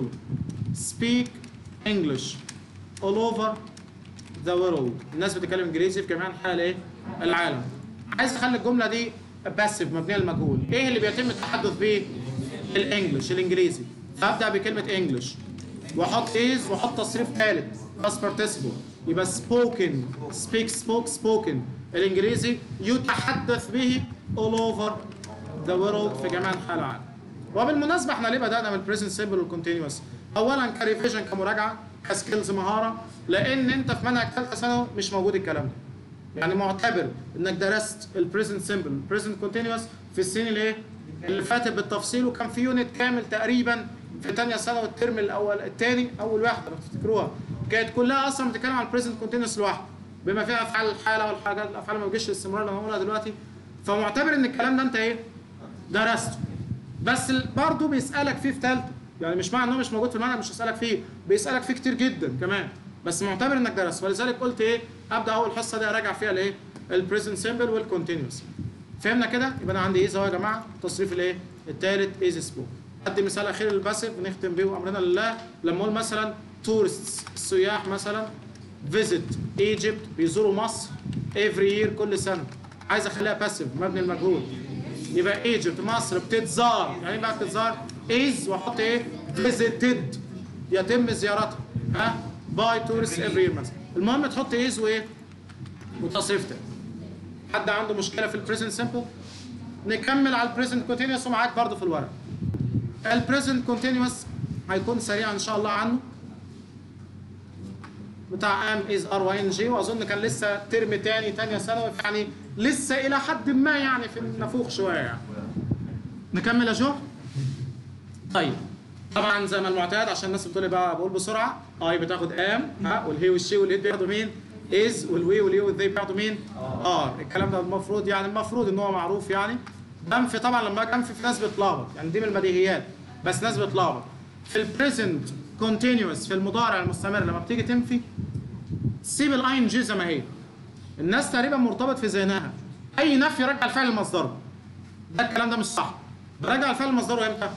speak English all over the world. الناس بتتكلم انجليزي في جميع انحاء الايه؟ العالم. عايز اخلي الجمله دي باسيف مبنيه للمجهول. ايه اللي بيتم التحدث بيه؟ الانجليش الانجليزي. فابدا بكلمه انجلش واحط is واحط تصريف ثالث past participle. يبقى spoken speak spoke spoken الانجليزي يتحدث به all over the world في جميع انحاء العالم. وبالمناسبه احنا ليه بدانا من present simple والكونتينوس؟ اولا كريفيجن كمراجعه كسكيلز مهاره. لان انت في منهج ثالثه ثانوي مش موجود الكلام ده. يعني معتبر انك درست البريزنت سمبل والبريزنت كونتينوس في السنين اللي ايه؟ اللي فاتت بالتفصيل. وكان في يونت كامل تقريبا في ثانيه ثانوي الترم الاول الثاني اول واحده لو تفتكروها كانت كلها اصلا بتتكلم عن البريزنت كونتينوس لوحده بما فيها افعال الحاله والحاجات الافعال ما بتجيش الاستمرار اللي هنقولها دلوقتي. فمعتبر ان الكلام ده انت ايه؟ درسته. بس برضه بيسالك فيه في ثالثه. يعني مش معنى انه مش موجود في المنهج مش هيسالك فيه، بيسالك فيه كتير جدا كمان. بس معتبر انك درست. فلذلك قلت ايه؟ ابدا اول حصه دي اراجع فيها الايه؟ البريزنت سمبل والكونتينوس. فهمنا كده؟ يبقى انا عندي ايه اهو يا جماعه؟ التصريف الايه؟ الثالث از سبوك. ادي مثال اخير للباسيف نختم بيه وامرنا لله. لما اقول مثلا tourists السياح مثلا visit Egypt بيزوروا مصر every year كل سنه. عايز اخليها باسيف مبني المجهول. يبقى Egypt مصر بتتزار. يعني ايه بقى بتتزار؟ is واحط ايه؟ visited يتم زيارتها. ها؟ باي تورست افري يير مثلا. المهم تحط ايز وايه؟ وتصريف تاني. حد عنده مشكله في البريزنت سمبل؟ نكمل على البريزنت كونتينوس ومعاك برضه في الورق. البريزنت كونتينوس هيكون سريع ان شاء الله عنه بتاع ام از ار واي ان جي. واظن كان لسه ترم تاني ثانيه ثانوي يعني لسه الى حد ما يعني في النفوخ شويه يعني. نكمل يا جو؟ طيب طبعا زي ما المعتاد عشان الناس بتقول لي بقى بقول بسرعه اي بتاخد ام، ها، والهي والشي والات بياخدوا مين؟ از، والوي واليو والذي بياخدوا مين؟ ار. الكلام ده المفروض يعني المفروض ان هو معروف يعني. بنفي طبعا لما اجي انفي في ناس بتلخبط، يعني دي من البديهيات بس ناس بتلخبط. في البريزنت كونتينيوس في المضارع المستمر لما بتيجي تنفي سيب الاي ان جي زي ما هي. الناس تقريبا مرتبط في ذهنها اي نفي يرجع الفعل لمصدره. ده الكلام ده مش صح. برجع الفعل لمصدره امتى؟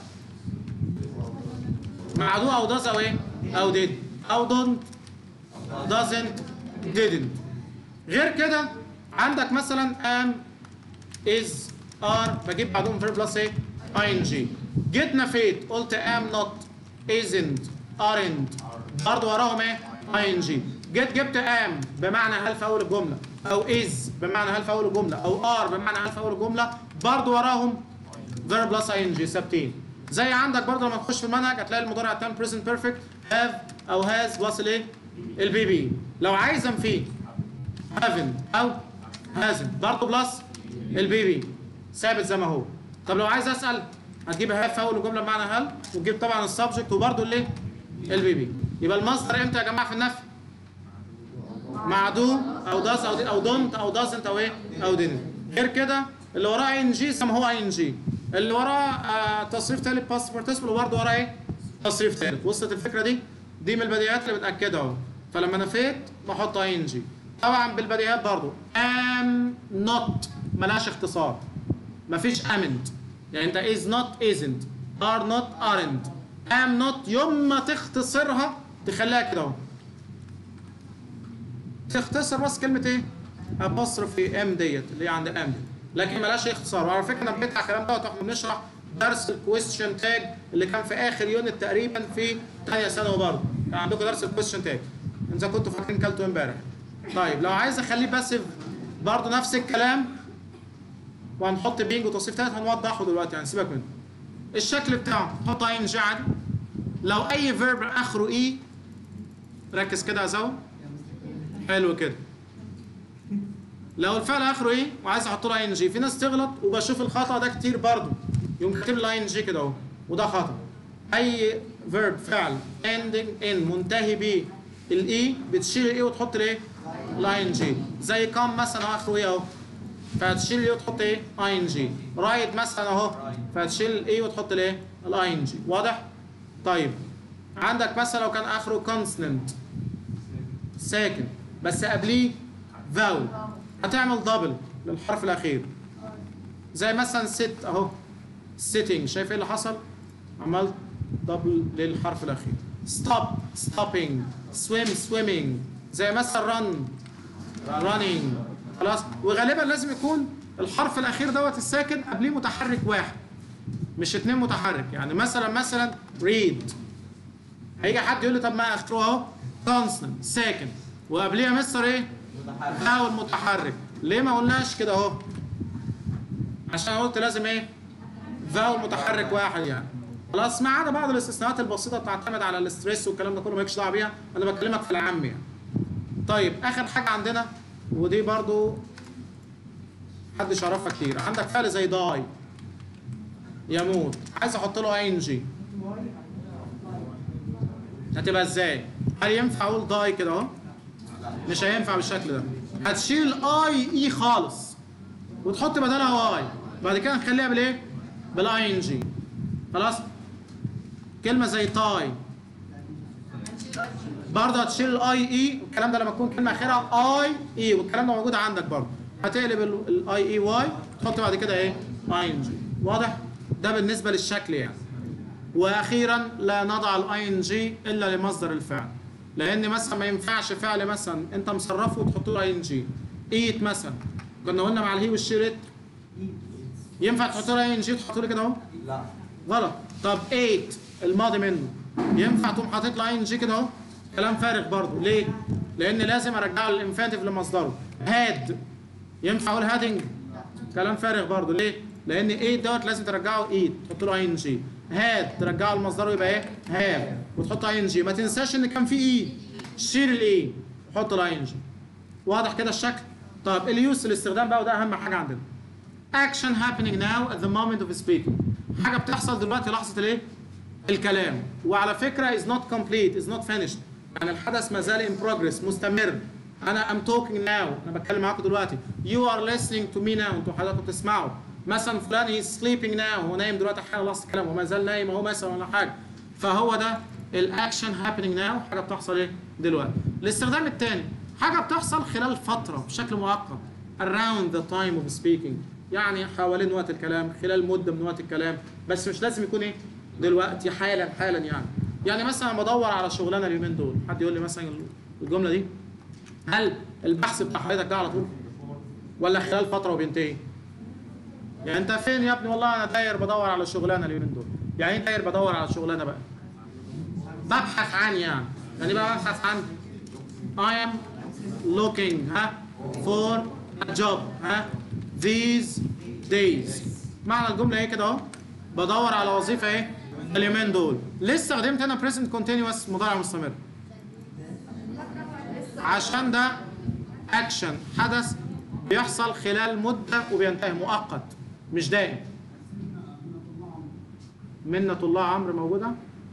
مع دو او داز او ايه؟ او ديد او دونت doesn't didn't. غير كده عندك مثلا am is are بجيب بعدهم verb plus ايه؟ ing. جيت نفيت قلت am not isn't aren't برضه وراهم ايه؟ ing. جيت جبت am بمعنى هل في اول الجمله او is بمعنى هل في اول الجمله او are بمعنى هل في اول الجمله برضه وراهم verb plus ing ثابتين. زي عندك برضه لما تخش في المنهج هتلاقي المضارع التام present perfect have او has بلس الايه؟ البي بي. لو عايز انفيه haven't او hasn't برضه بلس البي بي ثابت زي ما هو. طب لو عايز اسال هتجيب have في اول الجمله بمعنى هل وتجيب طبعا السبجكت وبرضه الايه؟ البي بي. يبقى المصدر امتى يا جماعه في النفي؟ مع دو او does او او don't او doesn't او ايه؟ او didn't. غير كده اللي وراه اي ان جي زي ما هو اي ان جي، اللي وراه آه تصريف ثالث باست بارتيسيبل وبرضه وراه ايه؟ تصريف ثالث. وصلت الفكره دي؟ دي من البديهيات اللي بتاكدها اهو. فلما نفيت بحط اي ان جي. طبعا بالبديهيات برضه am not ملهاش اختصار. مفيش amn't. يعني انت is not isn't are not aren't am not يوم ما تختصرها تخليها كده اهو. تختصر بس كلمه ايه؟ apostrophe ام ديت اللي هي عند ام، لكن ملهاش اختصار. وعلى فكره انا بديت على الكلام دوت واحنا بنشرح درس الكويستشن تاج اللي كان في اخر يونت تقريبا في ثانيه ثانوي برضه. كان عندكم درس الكويستشن تاج اذا كنتوا فاكرين كلتوا امبارح. طيب لو عايز اخليه باسيف برضه نفس الكلام وهنحط بينج وتصريف ثالث هنوضحه دلوقتي يعني سيبك منه. الشكل بتاعه حط اي ان جي عادي. لو اي فيرب اخره اي ركز كده يا زو حلو كده. لو الفعل اخره ايه وعايز احط له اي ان جي، في ناس تغلط وبشوف الخطا ده كتير برضه يقوم كاتب لي اي ان جي كده اهو وده خطا. اي فيرب فعل ending in منتهي ب الاي بتشيل الاي وتحط الايه؟ الاي ان جي. زي كام مثلا اخره ايه اهو فهتشيل الاي وتحط ايه؟ اي ان جي. رايت مثلا اهو فهتشيل الاي وتحط الايه؟ الاي ان جي. واضح؟ طيب عندك مثلا لو كان اخره كونسونانت ساكن بس قبليه فاول هتعمل دبل للحرف الاخير. زي مثلا ست اهو sitting شايف ايه اللي حصل؟ عملت دبل للحرف الاخير. stop stopping swim swimming. زي مثلا run running. خلاص. وغالبا لازم يكون الحرف الاخير دوت الساكن قبليه متحرك واحد مش اتنين متحرك. يعني مثلا مثلا read هيجي حد يقول لي طب ما اخره اهو consonant ساكن وقبليه يا مستر ايه؟ فاول متحرك. ليه ما قلناش كده اهو؟ عشان قلت لازم ايه؟ فاول متحرك واحد يعني. خلاص ما عدا بعض الاستثناءات البسيطه بتعتمد على الاستريس والكلام ده كله مالكش دعوه بيها، انا بكلمك في العام يعني. طيب اخر حاجه عندنا ودي برضو محدش يعرفها كتير، عندك فعل زي داي يموت، عايز احط له اي ان جي هتبقى ازاي؟ هل ينفع اقول داي كده اهو؟ مش هينفع بالشكل ده. هتشيل الاي اي خالص وتحط بدلها واي بعد كده نخليها بالايه؟ بالاي ان جي. خلاص؟ كلمه زي تاي برضه هتشيل الاي اي والكلام ده لما تكون كلمه اخرها اي اي والكلام ده موجود عندك برضه هتقلب الاي اي واي تحط بعد كده ايه؟ اي ان جي. واضح؟ ده بالنسبه للشكل يعني. واخيرا لا نضع الاي ان جي الا لمصدر الفعل، لان مثلا ما ينفعش فعل مثلا انت مصرفه وتحط له اي ان جي. ايت مثلا كنا قلنا مع الهي والشيرت ينفع تحط له اي ان جي تحط له كده اهو؟ لا غلط. طب ايت الماضي منه ينفع تقوم حاطط له اي ان جي كده اهو؟ كلام فارغ برضه. ليه؟ لان لازم ارجعه للانفانتيف لمصدره. هاد ينفع اقول هادنج؟ كلام فارغ برضه. ليه؟ لان ايت دوت لازم ترجعه ايت تحط له اي ان جي. هاد ترجعه لمصدره يبقى ايه؟ هاف وتحط اي ان جي. ما تنساش ان كان في اي شيل الاي وحط الاي ان جي. واضح كده الشكل؟ طيب اليوس الاستخدام بقى وده اهم حاجه عندنا. action happening now at the moment of speaking. حاجه بتحصل دلوقتي لحظه الايه؟ الكلام. وعلى فكره is not complete is not finished يعني الحدث ما زال in progress مستمر. انا I'm talking now، انا بتكلم معاكم دلوقتي. You are listening to me now، انتوا حضراتكم بتسمعوا. مثلا فلان he's sleeping now، هو نايم دلوقتي حالا خلاص الكلام وما زال نايم اهو مثلا ولا حاجه. فهو ده الاكشن happening now، حاجه بتحصل ايه دلوقتي. الاستخدام الثاني حاجه بتحصل خلال فتره بشكل مؤقت around the time of speaking، يعني حوالين وقت الكلام، خلال مده من وقت الكلام، بس مش لازم يكون ايه دلوقتي حالا حالا يعني. يعني مثلا بدور على شغلانه اليومين دول، حد يقول لي مثلا الجمله دي هل البحث بتاع حضرتك ده على طول ولا خلال فتره وبينتهي؟ يعني انت فين يا ابني؟ والله انا داير بدور على شغلانه اليومين دول. يعني ايه داير بدور على شغلانه بقى؟ ببحث عن يعني يعني بقى ببحث عن I am looking ها for a job ها these days. معنى الجمله ايه كده اهو؟ بدور على وظيفه ايه اليومين دول. ليه استخدمت انا present continuous مضارع مستمر؟ عشان ده اكشن حدث بيحصل خلال مده وبينتهي، مؤقت مش دائم. منة الله عمرو موجوده؟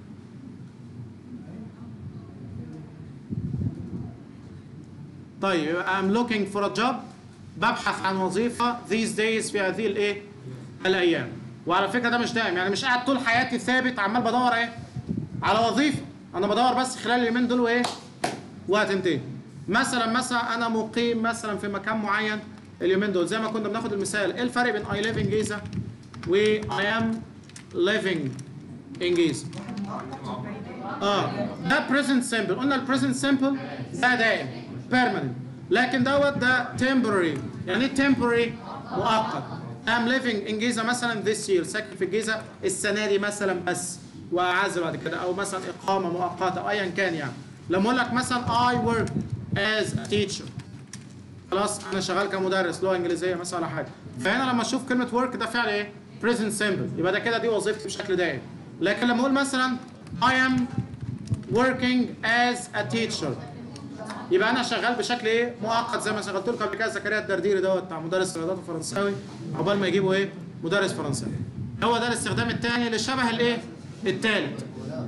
طيب I'm looking for a job، ببحث عن وظيفه these days في هذه الايه الايام. وعلى فكره ده مش دائم، يعني مش قاعد طول حياتي ثابت عمال بدور ايه على وظيفه، انا بدور بس خلال اليومين دول وايه وهتنتهي. مثلا مثلا انا مقيم مثلا في مكان معين اليومين دول، زي ما كنا بناخد المثال. ايه الفرق بين I live in جيزه و I am living in جيزه؟ اه ده present simple. قلنا ال present simple ده دائم permanent، لكن دوت ده temporary. يعني ايه temporary؟ مؤقت. I'm living in جيزه مثلا this year، ساكن في الجيزه السنه دي مثلا بس واعزل بعد كده، او مثلا اقامه مؤقته او ايا كان. يعني لما اقول لك مثلا I work as a teacher، خلاص انا شغال كمدرس لغه انجليزيه مثلا ولا حاجه. فهنا لما اشوف كلمه work ده فعل ايه present simple، يبقى ده كده دي وظيفتي بشكل دائم. لكن لما اقول مثلا I am working as a teacher، يبقى انا شغال بشكل ايه مؤقت، زي ما شغلت لكم قبل كده زكريا الدرديري دوت بتاع مدرس رياضات فرنساوي عقبال ما يجيبوا ايه مدرس فرنساوي. هو ده الاستخدام الثاني اللي شبه الايه الثالث.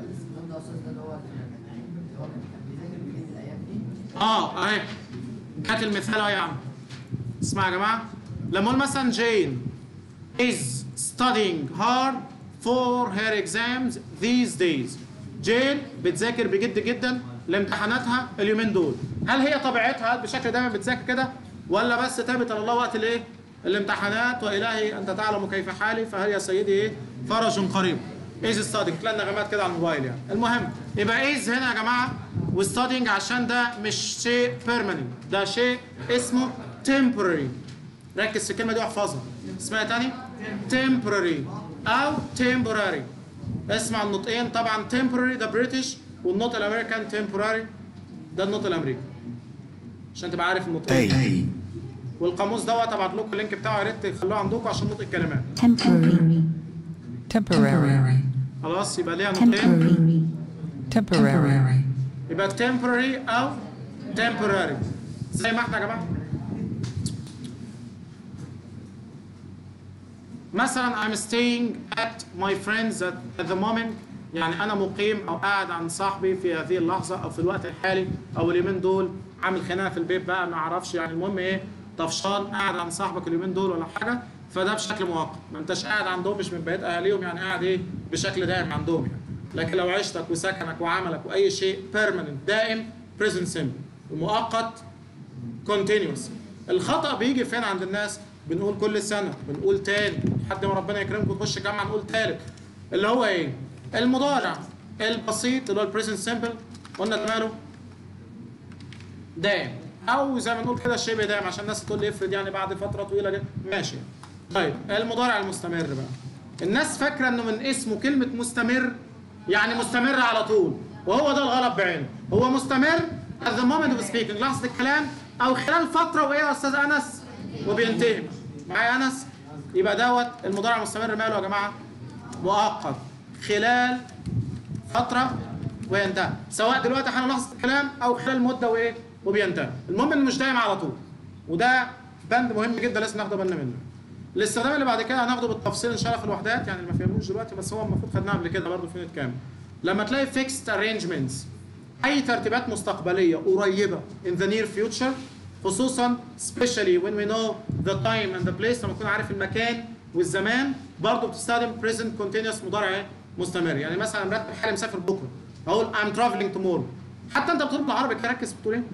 اه اهي جات المثال اهو يا عم. اسمعوا يا جماعه، لما اقول مثلا جين is studying hard for her exams these days، جين بتذاكر بجد جدا لامتحاناتها اليومين دول. هل هي طبيعتها بشكل دايما بتذاكر كده، ولا بس تابت على الله وقت الايه الامتحانات؟ والهي انت تعلم كيف حالي فهل يا سيدي ايه فرج قريب. از ستادينج تلاقي نغمات كده على الموبايل يعني. المهم يبقى از هنا يا جماعه وستادينج عشان ده مش شيء بيرمننت، ده شيء اسمه temporary. ركز في الكلمه دي واحفظها. اسمها تاني temporary او temporary. اسمع النطقين طبعا. temporary ده بريتش، والنطق الامريكان temporary ده النطق الامريكي، عشان تبقى عارف النطقين. والقاموس دوت ابعت لكم اللينك بتاعه، يا ريت تخلوه عندكم عشان نطق الكلمات. temporary temporary خلاص يبقى ليها نطقين. temporary يبقى temporary او temporary زي ما احنا يا جماعه. مثلا I'm staying at my friends at, at the moment، يعني انا مقيم او قاعد عند صاحبي في هذه اللحظه او في الوقت الحالي او اليومين دول. عامل خناقه في البيت بقى ما اعرفش، يعني المهم ايه طفشان قاعد عند صاحبك اليومين دول ولا حاجه، فده بشكل مؤقت. ما انتش قاعد عندهم مش من بيت اهاليهم، يعني قاعد ايه بشكل دائم عندهم يعني. لكن لو عيشتك وسكنك وعملك واي شيء permanent دائم present simple، المؤقت continuous. الخطا بيجي فين عند الناس؟ بنقول كل سنه، بنقول تاني لحد ما ربنا يكرمكم تخش الجامعه نقول تالت، اللي هو ايه المضارع البسيط اللي هو البريزنت سمبل. قلنا ده ماله دائم، او زي ما نقول كده شبه دائم عشان الناس تقول لي افرض يعني بعد فتره طويله جدا ماشي. طيب المضارع المستمر بقى، الناس فاكره انه من اسمه كلمه مستمر يعني مستمر على طول، وهو ده الغلط بعينه. هو مستمر at the moment of speaking، لحظه الكلام او خلال فتره. وايه يا استاذ انس؟ وبينتهي. معايا انس؟ يبقى دوت المضارع المستمر ماله يا جماعه مؤقت خلال فتره وينتهي، سواء دلوقتي حالا لحظه الكلام او خلال مده وايه وبينتهي. المهم انه مش دايم على طول، وده بند مهم جدا لازم ناخد بالنا منه. الاستخدام اللي بعد كده هناخده بالتفصيل ان شاء الله في الوحدات، يعني اللي ما فهموش دلوقتي بس هو المفروض خدناها قبل كده برضه في يونت كام. لما تلاقي fixed arrangements اي ترتيبات مستقبليه قريبه in the near future، خصوصا especially when we know the time and the place، لما تكون عارف المكان والزمان، برضه بتستخدم present continuous مضارع مستمر. يعني مثلا مرتب حالي مسافر بكره، اقول I'm traveling tomorrow. حتى انت بتقول بالعربي كده، ركز بتقول ايه؟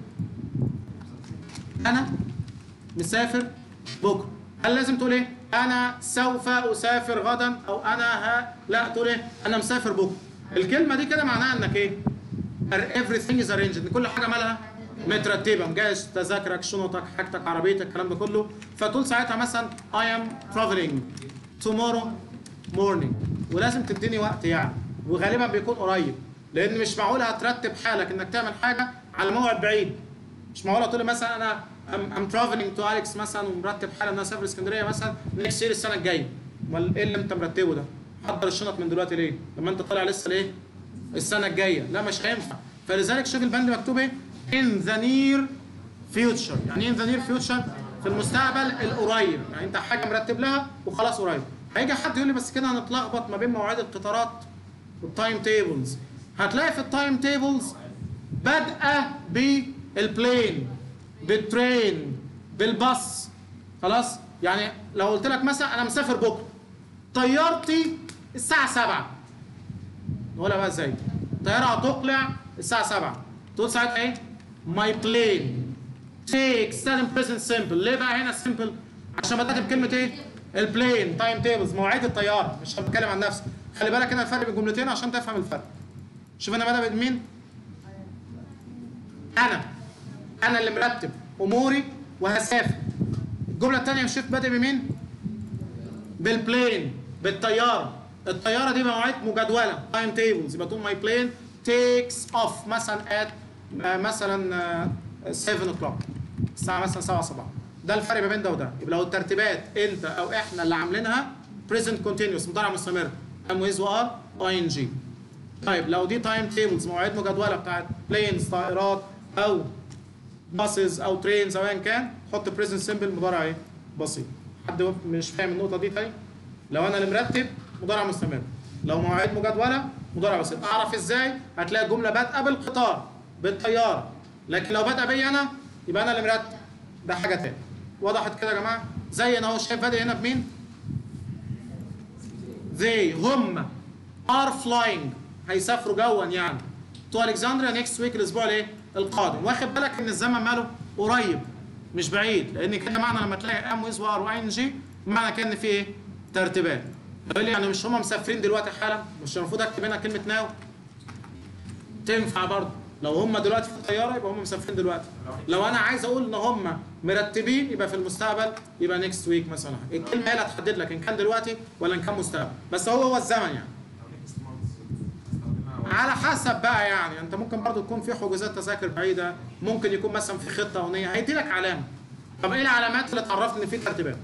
انا مسافر بكره. هل لازم تقول ايه؟ انا سوف اسافر غدا، او انا ها لا تقول ايه؟ انا مسافر بكره. الكلمه دي كده معناها انك ايه؟ everything is arranged، ان كل حاجه مالها مترتبه، مجهز تذاكرك، شنطك، حاجتك، عربيتك، الكلام ده كله. فتقول ساعتها مثلا I am traveling tomorrow morning، ولازم تديني وقت يعني، وغالبا بيكون قريب، لان مش معقول هترتب حالك انك تعمل حاجه على موعد بعيد. مش معقول تقول لي مثلا انا I'm, I'm traveling to Alex مثلا، ومرتب حاله ان انا اسافر اسكندريه مثلا next year السنه الجايه. امال ايه اللي انت مرتبه ده؟ حضر الشنط من دلوقتي ليه؟ لما انت طالع لسه ليه؟ السنه الجايه. لا مش هينفع. فلذلك شوف البند مكتوب ايه؟ in the near future. يعني in the near future في المستقبل القريب، يعني انت حاجه مرتب لها وخلاص قريب. هيجي حد يقول لي بس كده هنتلخبط ما بين مواعيد القطارات والتايم تيبلز. هتلاقي في التايم تيبلز بادئه بالبلين، بالترين، بالباص. خلاص؟ يعني لو قلت لك مثلا انا مسافر بكره، طيارتي الساعه سبعة، نقولها بقى ازاي؟ الطياره هتقلع الساعه سبعة، تقول ساعتها ايه؟ ماي بلين تيك. استخدم بريزنت سمبل. ليه بقى هنا سمبل؟ عشان بدات بكلمه ايه؟ البلين، تايم تيبلز، مواعيد الطياره، مش بتكلم عن نفسي. خلي بالك هنا الفرق بين الجملتين عشان تفهم الفرق. شوف انا بدأ بمين؟ انا انا اللي مرتب اموري وهسافر. الجمله الثانيه مش شايف بادئ بمين؟ بالبلين، بالطياره. الطياره دي مواعيد مجدوله، تايم تيبلز، يبقى تقول ماي بلين تيكس اوف مثلا ات مثلا سبعة o'clock، الساعه مثلا سبعة صباحا. ده الفرق ما بين ده وده. يبقى لو الترتيبات انت او احنا اللي عاملينها present continuous مضارع مستمر am with وار ing. طيب لو دي تايم تيبلز مواعيد مجدوله بتاعت بلينز طائرات او باسز او ترينز او ايا كان، حط بريزنت سمبل مضارع ايه؟ بسيط. حد مش فاهم النقطه دي؟ طيب لو انا اللي مرتب مضارع مستمر، لو مواعيد مجدوله مضارع بسيط. اعرف ازاي؟ هتلاقي الجمله بادئه بالقطار، بالطياره. لكن لو بادئه بيا انا يبقى انا اللي مرتب، ده حاجه تاني. وضحت كده يا جماعه؟ زي انا اهو شايف بادئ هنا بمين؟ they هم are flying، هيسافروا جوا يعني تو الكسندريا نيكست ويك، الاسبوع الايه؟ القادم. واخد بالك ان الزمن ماله قريب مش بعيد، لان كده معنى لما تلاقي ام ويز وار واي ان جي معنى كان في ايه؟ ترتيبات. يقول لي يعني مش هم مسافرين دلوقتي حالا؟ مش المفروض اكتب هنا كلمه ناو؟ تنفع برضه. لو هم دلوقتي في الطياره يبقى هم مسافرين دلوقتي. لو انا عايز اقول ان هم مرتبين يبقى في المستقبل يبقى نيكست ويك مثلا. الكلمه هي اللي هتحدد لك ان كان دلوقتي ولا ان كان مستقبل، بس هو هو الزمن يعني. على حسب بقى يعني، انت ممكن برضو تكون في حجوزات تذاكر بعيده، ممكن يكون مثلا في خطه او نيه، هيدي لك علامه. طب ايه العلامات اللي تعرفني ان في ترتيبات؟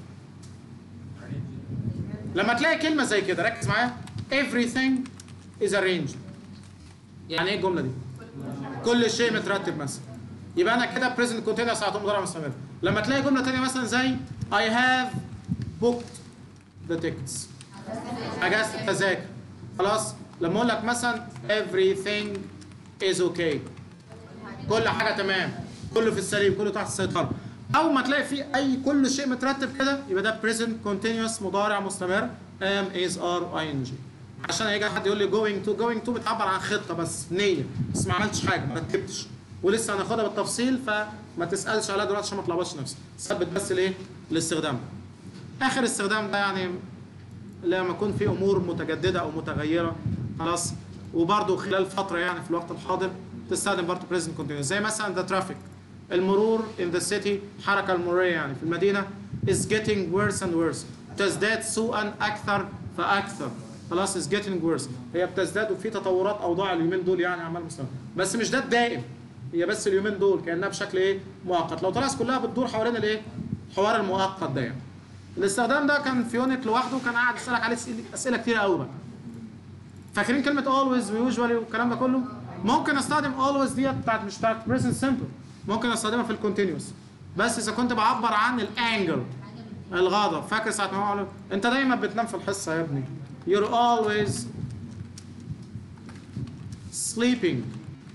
لما تلاقي كلمه زي كده ركز معايا، everything is arranged. يعني ايه الجمله دي؟ كل شيء مترتب مثلا. يبقى انا كده present continuous على طول مضارع مستمر. لما تلاقي جمله ثانيه مثلا زي I have booked the tickets، حجزت التذاكر. خلاص؟ لما اقول لك مثلا everything is okay، كل حاجه تمام، كله في السليم، كله تحت السيطره. اول ما تلاقي في اي كل شيء مترتب كده يبقى ده present continuous مضارع مستمر am is are ing. عشان هيجي حد يقول لي going to going to بتعبر عن خطه بس، نيه، بس ما عملتش حاجه، ما رتبتش، ولسه هناخدها بالتفصيل فما تسالش عليها دلوقتي عشان ما تلخبطش نفسك. ثبت بس الايه؟ الاستخدام. اخر استخدام ده يعني لما يكون في امور متجدده او متغيره. خلاص؟ وبرده خلال فتره يعني في الوقت الحاضر تستخدم برده present continuous. زي مثلا the traffic، المرور in the city، الحركه المروريه يعني في المدينه is getting worse and worse، تزداد سوءا اكثر فاكثر. خلاص is getting worse، هي بتزداد وفي تطورات اوضاع اليومين دول يعني عمال مستمر، بس مش ده الدائم، هي بس اليومين دول كانها بشكل ايه؟ مؤقت. لو طلعت كلها بتدور حوالين الايه؟ الحوار المؤقت ده يعني. الاستخدام ده كان في يونت لوحده وكان قاعد يسالك عليه اسئله كتير قوي بقى. فاكرين كلمه always ويوجوالي والكلام ده كله؟ ممكن استخدم always ديت بتاعت مش بتاعت present simple، ممكن استخدمها في الكونتينيوس بس اذا كنت بعبر عن الانجر، الغضب. فاكر ساعه ما هو انت دايما بتنام في الحصه يا ابني، you're always sleeping.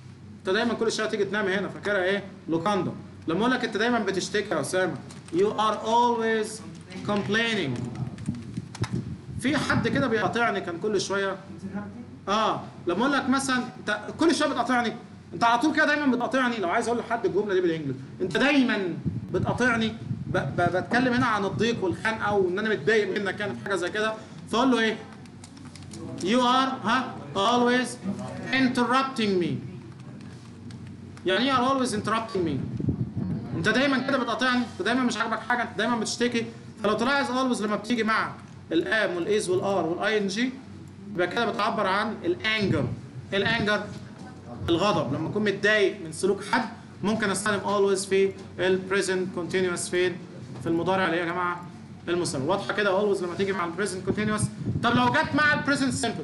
انت دايما كل شويه تيجي تنام هنا فاكرها ايه؟ لوكاندا. لما اقول لك انت دايما بتشتكي يا اسامه you are always complaining. في حد كده بيقاطعني كان كل شويه اه لما اقول لك مثلا انت كل شويه بتقاطعني، انت على طول كده دايما بتقاطعني. لو عايز اقول لحد الجمله دي بالانجلش انت دايما بتقاطعني، ب... ب... بتكلم هنا عن الضيق والخنقه وان انا متضايق منك يعني في حاجه زي كده، فاقول له ايه؟ you are ها always interrupting me. يعني ايه are always interrupting me؟ انت دايما كده بتقاطعني، انت دايما مش عاجبك حاجه، انت دايما بتشتكي. فلو تلاحظ always لما بتيجي مع الام والايز والار والاي ان جي يبقى كده بتعبر عن الانجر. الانجر الغضب. لما اكون متضايق من سلوك حد ممكن استخدم always في البريزنت كونتينوس فين؟ في المضارع اللي هي يا جماعه المستمر. واضحه كده always لما تيجي مع البريزنت كونتينوس. طب لو جت مع البريزنت سمبل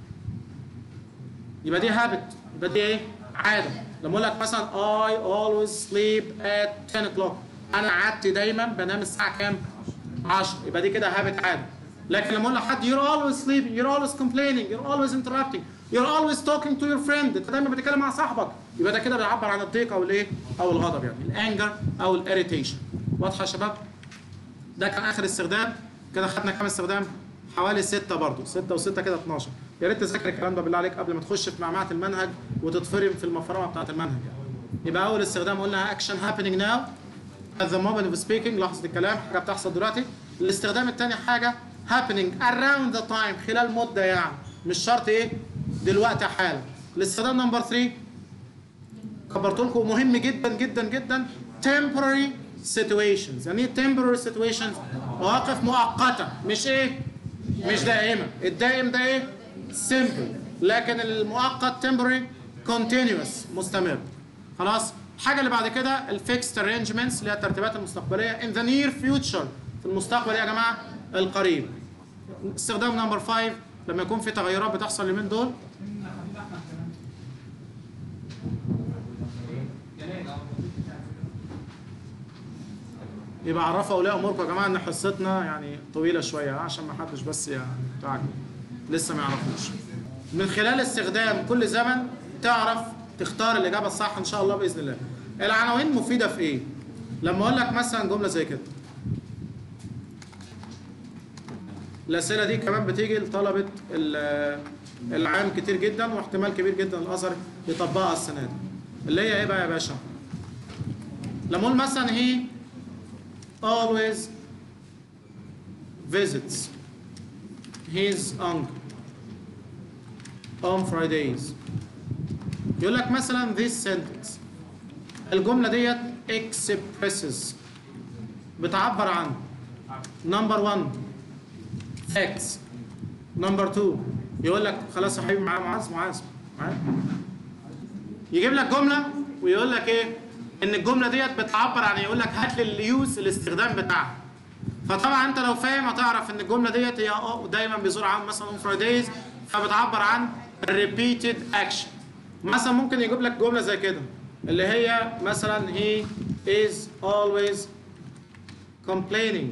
يبقى دي هابت، يبقى دي ايه؟ عاده. لما اقول لك مثلا I always sleep at ten o'clock، انا عادتي دايما بنام الساعه كام؟ عشرة، يبقى دي كده هابت عاده. لكن لما اقول لحد you're always sleeping, you're always complaining, you're always interrupting, you're always talking to your friend، انت دايما بتتكلم مع صاحبك، يبقى ده كده بيعبر عن الضيق او الايه؟ او الغضب، يعني الانجر او الاريتيشن. واضحه يا شباب؟ ده كان اخر استخدام. كده خدنا كام استخدام؟ حوالي ستة برضه، ستة وستة كده اتناشر. يا ريت تذاكر الكلام ده بالله عليك قبل ما تخش في معمعة المنهج وتتفرم في المفرمه بتاعت المنهج يعني. يبقى اول استخدام قلنا اكشن happening now at the moment of speaking، لحظه الكلام، حاجه بتحصل دلوقتي. الاستخدام الثاني حاجه happening around the time، خلال مده يعني، مش شرط ايه؟ دلوقتي حالا. الاستخدام نمبر ثلاثة كبرت لكم مهم جدا جدا جدا temporary situations. يعني ايه temporary situations؟ مواقف مؤقته، مش ايه؟ مش دائمه. الدائم ده ايه؟ simple، لكن المؤقت temporary continuous مستمر. خلاص؟ الحاجه اللي بعد كده الفيكست arrangements اللي هي الترتيبات المستقبليه in the near future، في المستقبل يا جماعه القريب. استخدام نمبر خمسة لما يكون في تغيرات بتحصل اليومين دول يبقى عرفوا اولياء اموركم يا جماعه ان حصتنا يعني طويله شويه عشان ما حدش بس يعني تعجب لسه ما يعرفوش. من خلال استخدام كل زمن تعرف تختار الاجابه الصح ان شاء الله باذن الله. العناوين مفيده في ايه؟ لما اقول لك مثلا جمله زي كده، الاسئله دي كمان بتيجي لطلبه العام كتير جدا، واحتمال كبير جدا الازهر يطبقها السنه دي، اللي هي ايه بقى يا باشا؟ لما اقول مثلا هي always visits his uncle on Fridays. يقول لك مثلا this sentence، الجمله ديت expresses بتعبر عن number one facts، number two يقول لك خلاص يا حبيبي معايا معاذ معاذ معايا، يجيب لك جمله ويقول لك ايه؟ ان الجمله ديت بتعبر عن، يقول لك هات لي اليوز الاستخدام بتاعها. فطبعا انت لو فاهم هتعرف ان الجمله ديت هي دايما بيزور عام مثلا on Fridays، فبتعبر عن repeated action. مثلا ممكن يجيب لك جمله زي كده اللي هي مثلا he is always complaining،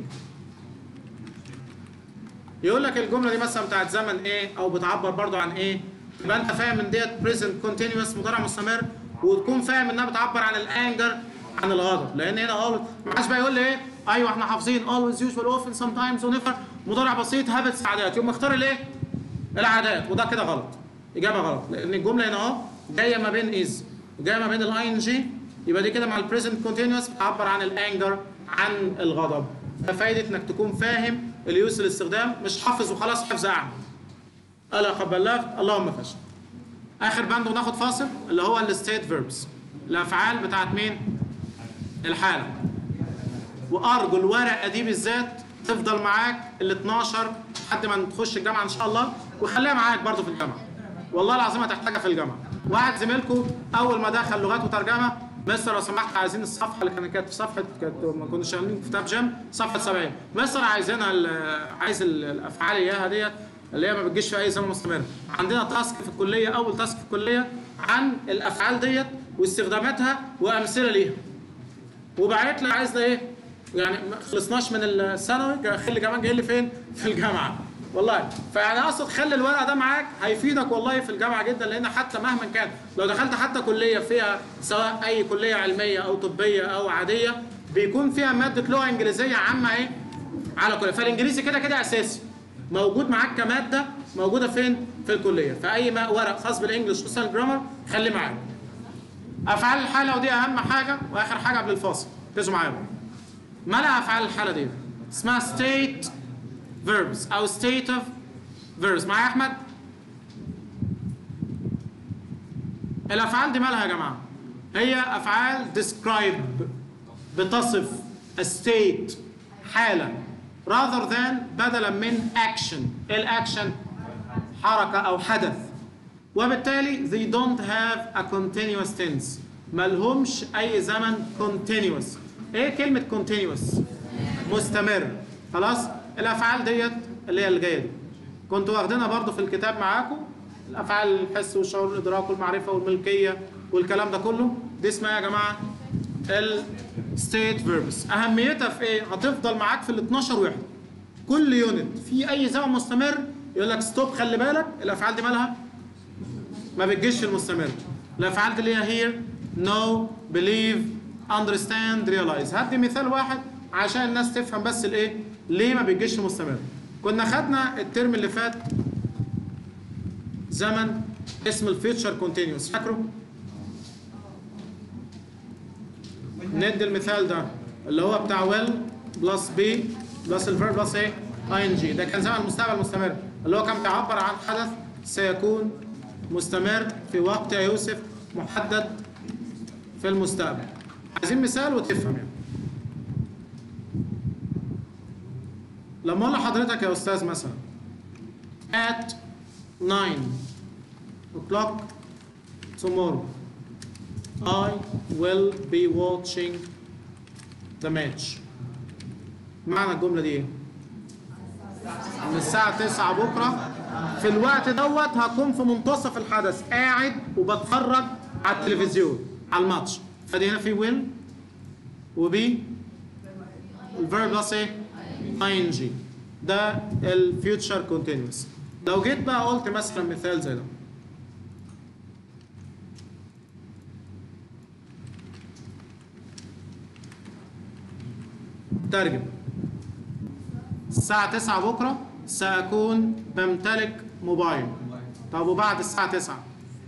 يقول لك الجمله دي مثلا بتاعت زمن ايه او بتعبر برضو عن ايه. يبقى انت فاهم ان ديت present continuous مضارع مستمر، وتكون فاهم انها بتعبر عن الانجر، عن الغضب. لان هنا always ما حدش بقى يقول لي ايه؟ ايوه احنا حافظين always usual often sometimes ونفر مضارع بسيط habits عادات، يقوم مختار الايه؟ العادات، وده كده غلط، اجابه غلط. لان الجمله هنا اهو جايه ما بين is وجايه ما بين الاي ان جي، يبقى دي كده مع البريزنت كونتينوس بتعبر عن الانجر، عن الغضب. ففايده انك تكون فاهم اليوز الاستخدام، مش حافظ وخلاص حفظ اعمى. الا قد بلغت اللهم فشل. اخر بند وناخد فاصل اللي هو الستيت فيربس، الافعال بتاعت مين؟ الحاله. وارجو الورقه دي بالذات تفضل معاك ال اتناشر لحد ما تخش الجامعه ان شاء الله، وخليها معاك برضو في الجامعه. والله العظيم هتحتاجها في الجامعه. واحد زميلكم اول ما دخل لغات وترجمه، مستر لو سمحت عايزين الصفحه اللي كانت كانت في صفحه، كانت ما كنا شغالين في كتاب جيم صفحه سبعين، مستر عايزينها عايز الافعال اياها ديت اللي هي ما بتجيش في اي زمن مستمر. عندنا تاسك في الكليه، اول تاسك في الكليه عن الافعال ديت واستخداماتها وامثله ليها. وبعت لي عايز ايه؟ يعني ما خلصناش من الثانوي، خلي كمان جاي لي فين؟ في الجامعه. والله. فيعني اقصد خلي الورق ده معاك هيفيدك والله في الجامعه جدا، لان حتى مهما كان لو دخلت حتى كليه فيها سواء اي كليه علميه او طبيه او عاديه بيكون فيها ماده لغه انجليزيه عامه ايه على كليه، فالانجليزي كده كده اساسي موجود معاك كماده موجوده فين؟ في الكليه. فاي ورق خاص بالانجلش خصوصا الجرامر خليه معاك. افعال الحاله ودي اهم حاجه واخر حاجه قبل الفاصل، ركزوا معايا. ما لا افعال الحاله دي اسمها state verbs او state of verbs. معايا يا احمد؟ الافعال دي مالها يا جماعه؟ هي افعال describe بتصف a state حاله rather than بدلا من action. ايه الاكشن؟ حركه او حدث. وبالتالي they don't have a continuous tense. مالهمش اي زمن continuous. ايه كلمه continuous؟ مستمر. خلاص؟ الافعال ديت اللي هي اللي جايه دي كنتوا واخدينها برضو في الكتاب معاكم، الافعال الحس والشعور والادراك والمعرفه والملكيه والكلام ده كله، دي اسمها يا جماعه الستيت فيربس. اهميتها في ايه؟ هتفضل معاك في ال اتناشر وحده. كل يونت في اي زمن مستمر يقول لك ستوب، خلي بالك الافعال دي مالها؟ ما بتجيش في المستمر. الافعال دي اللي هي هير، نو، بليف، اندرستاند، ريلايز. هدي مثال واحد عشان الناس تفهم بس الايه؟ ليه ما بيجيش مستمر. كنا خدنا الترم اللي فات زمن اسم الفيوتشر كونتينيوس، فاكره؟ ندي المثال ده اللي هو بتاع ويل بلس بي بلس الفيرب بلس ايه؟ اي ان جي. ده كان زمن المستقبل المستمر اللي هو كان بيعبر عن حدث سيكون مستمر في وقت يا يوسف محدد في المستقبل. عايزين مثال وتفهم يعني. لما اقول لحضرتك يا استاذ مثلا at nine o'clock tomorrow I will be watching the match. معنى الجملة دي ايه؟ من الساعة تسعة بكرة في الوقت دوت هكون في منتصف الحدث قاعد وبتفرج على التلفزيون على الماتش. فدي هنا في will وبي الفيرب بلس ايه؟ اي ان جي. ده الفيوتشر كونتينيوس. لو جيت بقى قلت مثلا مثال زي ده، ترجم الساعة تسعة بكرة سأكون بمتلك موبايل. طب وبعد الساعة تسعة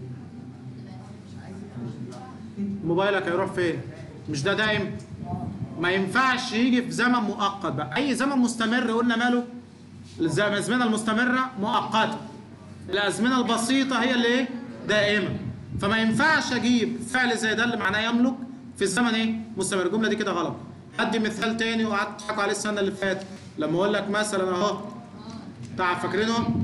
موبايلك هيروح فين؟ مش ده دائم؟ ما ينفعش يجي في زمن مؤقت بقى. أي زمن مستمر قلنا ماله؟ الأزمنة المستمرة مؤقتة. الأزمنة البسيطة هي اللي إيه؟ دائمة. فما ينفعش أجيب فعل زي ده اللي معناه يملك في الزمن إيه؟ مستمر. الجملة دي كده غلط. أدي مثال تاني وقعدت تضحكوا عليه السنة اللي فاتت لما أقول لك مثلا أهو تعال فاكرينه؟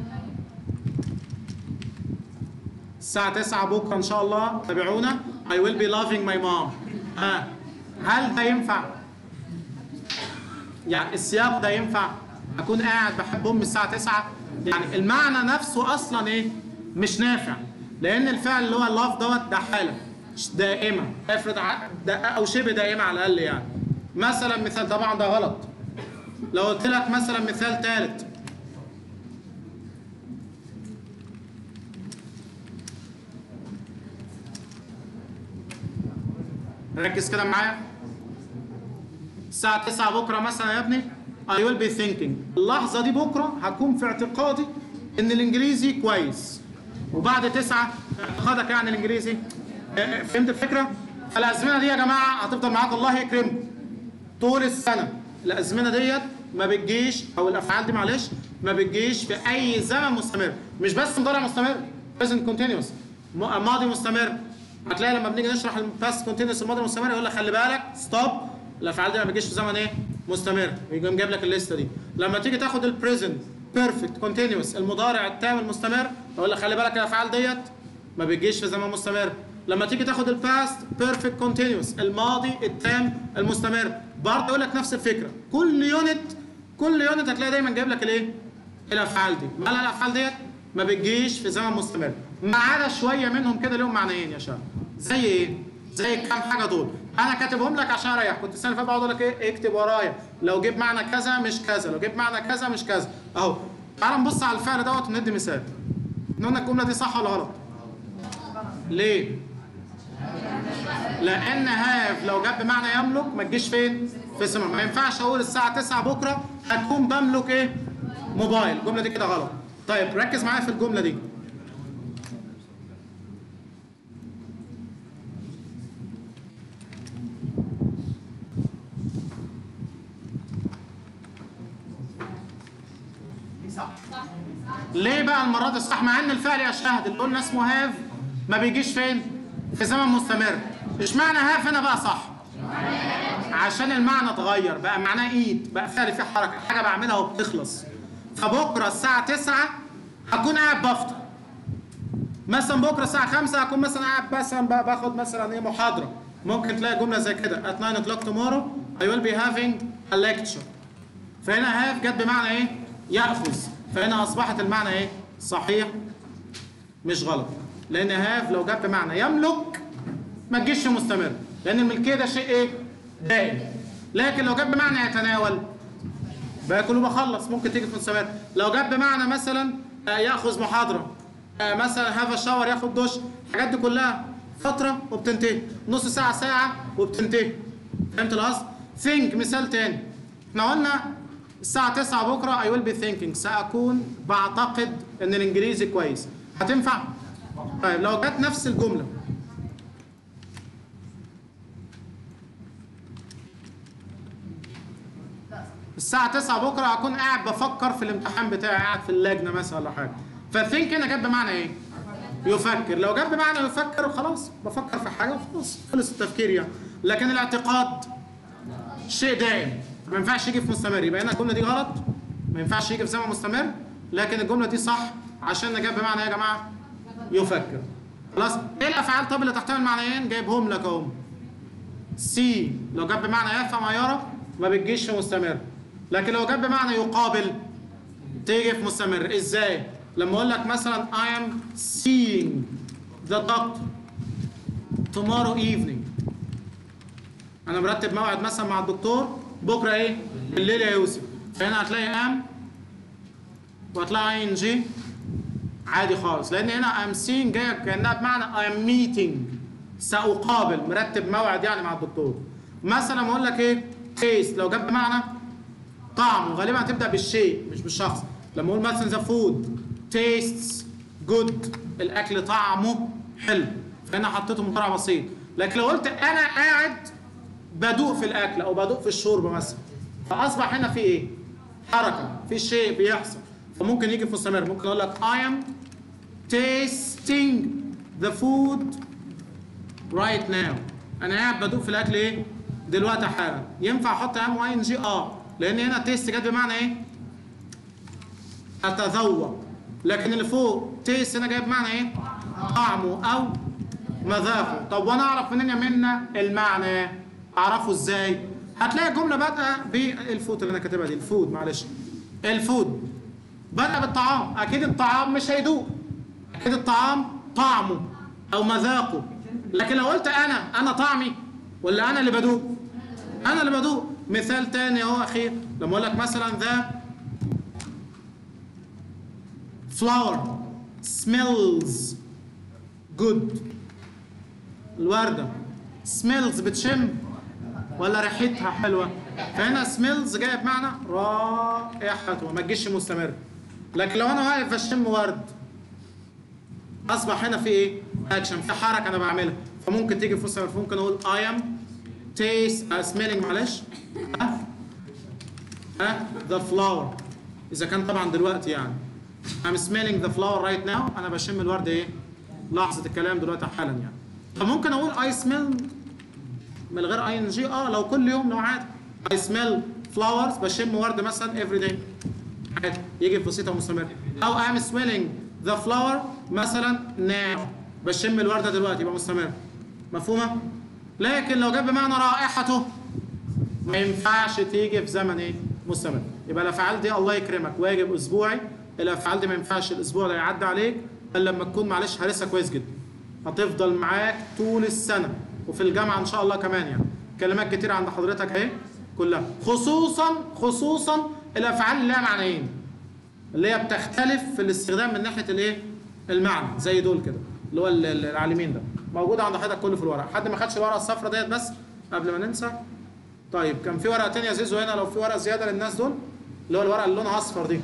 الساعة تسعة بكرة إن شاء الله تابعونا I will be loving my mom. ها هل ده ينفع؟ يعني السياق ده ينفع؟ أكون قاعد بحب أمي الساعة تسعة؟ يعني المعنى نفسه أصلا إيه؟ مش نافع. لأن الفعل اللي هو love دوت ده حالة دائمة، افرض أو شبه دائمة على الأقل يعني. مثلا مثال، طبعا ده غلط. لو قلت لك مثلا مثال ثالث، ركز كده معايا. الساعة تسعة بكرة مثلا يا ابني I will be thinking. اللحظة دي بكرة هكون في اعتقادي إن الإنجليزي كويس. وبعد تسعة اعتقادك يعني الإنجليزي. فهمت الفكرة؟ فالأزمنة دي يا جماعة هتفضل معاك الله يكرمكم طول السنة. الأزمنة ديت ما بتجيش، أو الأفعال دي معلش ما بتجيش في أي زمن مستمر. مش بس مضارع مستمر present continuous، ماضي مستمر. هتلاقي لما بنيجي نشرح الباست كونتينوس الماضي المستمر يقول لك خلي بالك ستوب، الافعال دي ما بتجيش في زمن ايه؟ مستمر. يقوم جايب لك الليسته دي. لما تيجي تاخد البريزنت بيرفكت كونتينوس المضارع التام المستمر يقول لك خلي بالك الافعال ديت ما بتجيش في زمن مستمر. لما تيجي تاخد الباست بيرفكت كونتينوس الماضي التام المستمر برضه يقول لك نفس الفكره. كل يونت كل يونت هتلاقي دايما جايب لك الايه؟ الافعال دي. مالها الافعال ديت؟ ما بتجيش في زمن مستمر. ما عدا شويه منهم كده لهم معنيين يا شباب. زي ايه؟ زي كام حاجه دول انا كاتبهم لك عشان اريح. كنت السنه اللي فاتت بقعد اقول لك ايه؟ اكتب ورايا لو جيب معنى كذا مش كذا، لو جيب معنى كذا مش كذا. اهو تعال نبص على الفعل دوت وندي مثال. قلنا الجمله دي صح ولا غلط؟ ليه؟ لان هاف لو جاب بمعنى يملك ما تجيش فين؟ في السماء. ما ينفعش اقول الساعه تسعة بكره هتكون بملك ايه؟ موبايل. الجمله دي كده غلط. طيب ركز معايا في الجمله دي. ليه بقى المره دي صح؟ مع ان الفعل يشهد اللي قلنا اسمه هاف ما بيجيش فين؟ في زمن مستمر. اشمعنى هاف هنا بقى صح؟ عشان المعنى اتغير، بقى معناه ايد، بقى فعل فيه حركه، حاجه بعملها وبتخلص. فبكره الساعه تسعة هكون قاعد بفطر. مثلا بكره الساعه خمسة هكون مثلا قاعد مثلا باخد مثلا ايه محاضره. ممكن تلاقي جمله زي كده at nine o'clock tomorrow I will be having a lecture. فهنا هاف جت بمعنى ايه؟ ياخذ. فهنا اصبحت المعنى ايه؟ صحيح مش غلط. لان هاف لو جت بمعنى يملك ما تجيش مستمر، لان الملكيه ده شيء ايه؟ دائم. لكن لو جت بمعنى يتناول باكل وبخلص ممكن تيجي في مستمر. لو جت بمعنى مثلا ياخذ محاضره، مثلا هاف شاور ياخد دش، الحاجات دي كلها فتره وبتنتهي، نص ساعه ساعه وبتنتهي. فهمت القصد؟ ثينك مثال تاني. احنا قلنا الساعة تسعة بكرة I will be thinking، سأكون بعتقد إن الإنجليزي كويس. هتنفع؟ طيب لو جت نفس الجملة الساعة تسعة بكرة هكون قاعد بفكر في الامتحان بتاعي، قاعد في اللجنة مثلا ولا حاجة. فالثينك هنا جت بمعنى إيه؟ يفكر. لو جت بمعنى يفكر خلاص بفكر في حاجة وخلاص خلص التفكير يعني. لكن الاعتقاد شيء دائم، ما ينفعش يجي في مستمر. يبقى هنا الجمله دي غلط، ما ينفعش يجي في زمن مستمر. لكن الجمله دي صح عشان جاب بمعنى ايه يا جماعه؟ يفكر. خلاص؟ ايه الافعال طب اللي تحتمل معنيين؟ جايبهم لك اهم. سي لو جاب بمعنى يفهم ما يرى ما بتجيش في مستمر. لكن لو جاب بمعنى يقابل تيجي في مستمر. ازاي؟ لما اقول لك مثلا I am seeing the doctor tomorrow evening. انا مرتب موعد مثلا مع الدكتور بكره ايه؟ بالليل يا يوسف. فهنا هتلاقي ام وهتلاقي اي ان جي عادي خالص، لان هنا ام سين جايه كانها بمعنى اي ام ميتنج، ساقابل، مرتب موعد يعني مع الدكتور. مثلا بقول لك ايه؟ تيست لو جاب بمعنى طعم، وغالبا هتبدا بالشيء مش بالشخص. لما اقول مثلا ذا فود تيستس جود، الاكل طعمه حلو، فهنا حطيته مضارع بسيط. لكن لو قلت انا قاعد بدوق في الاكل او بدوق في الشرب مثلا، فاصبح هنا في ايه؟ حركه، في شيء بيحصل، فممكن يجي في مستمر. ممكن اقول لك I am tasting the food right now. انا قاعد بدوق في الاكل ايه؟ دلوقتي حالا. ينفع احط ام واي ان جي؟ اه، لان هنا تيست جت بمعنى ايه؟ اتذوق. لكن اللي فوق تيست هنا جاي بمعنى ايه؟ طعمه او مذاقه. طب وانا اعرف منين يا منى المعنى؟ اعرفه ازاي؟ هتلاقي الجمله بادئه بالفود اللي انا كاتبها دي، الفود معلش. الفود بدأ بالطعام، اكيد الطعام مش هيدوق، اكيد الطعام طعمه او مذاقه. لكن لو قلت انا انا طعمي ولا انا اللي بدوق؟ انا اللي بدوق. مثال تاني اهو اخير، لما اقول لك مثلا ذا flower smells good. الوردة smells بتشم ولا ريحتها حلوة؟ فهنا smells جاية بمعنى رائحته، ما تجيش مستمر. لكن لو انا واقف بشم ورد اصبح هنا في ايه؟ اكشن، في حركة انا بعملها، فممكن تيجي في مستمر. فممكن اقول I am taste uh, smelling معلش ها ها the flower، اذا كان طبعا دلوقتي يعني I'm smelling the flower right now، انا بشم الورد ايه؟ لحظة الكلام دلوقتي حالا يعني. فممكن اقول I smell من غير اي ان جي، اه لو كل يوم، لو عادي I smell flowers، بشم ورد مثلا every day عادي، يجي في بسيطة مستمر. او I'm smelling the flower مثلا now، بشم الوردة دلوقتي، يبقى مستمر. مفهومة؟ لكن لو جاب بمعنى رائحته ما ينفعش تيجي في زمن ايه؟ مستمر. يبقى الافعال دي الله يكرمك واجب اسبوعي. الافعال دي ما ينفعش الاسبوع ده يعدي عليك الا لما تكون معلش هارسها كويس جدا. هتفضل معاك طول السنه وفي الجامعه ان شاء الله كمان يعني. كلمات كتير عند حضرتك اهي كلها، خصوصا خصوصا الافعال اللي لها معنيين. اللي هي بتختلف في الاستخدام من ناحيه الايه؟ المعنى، زي دول كده اللي هو العالمين ده موجود عند حضرتك كله في الورق. حد ما خدش الورقه الصفراء ديت بس قبل ما ننسى؟ طيب كان في ورقه ثانيه يا زيزو هنا لو في ورقه زياده للناس دول، اللي هو الورقه اللي لونها اصفر دي.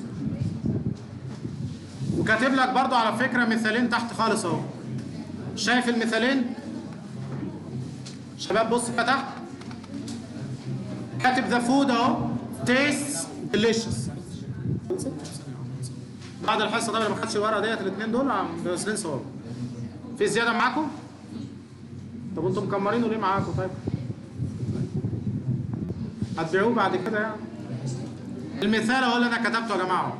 وكاتب لك برضو على فكره مثالين تحت خالص اهو. شايف المثالين؟ شباب بص كده تحت. كاتب ذا فود اهو تيست ديليشس. بعد الحصه طبعا ما خدش الورقه ديت الاثنين دول واصلين صور. في زياده معاكم؟ طب انتم مكمرينه ليه معاكم طيب؟ هتبيعوه بعد كده يعني. المثال اهو اللي انا كتبته يا جماعه.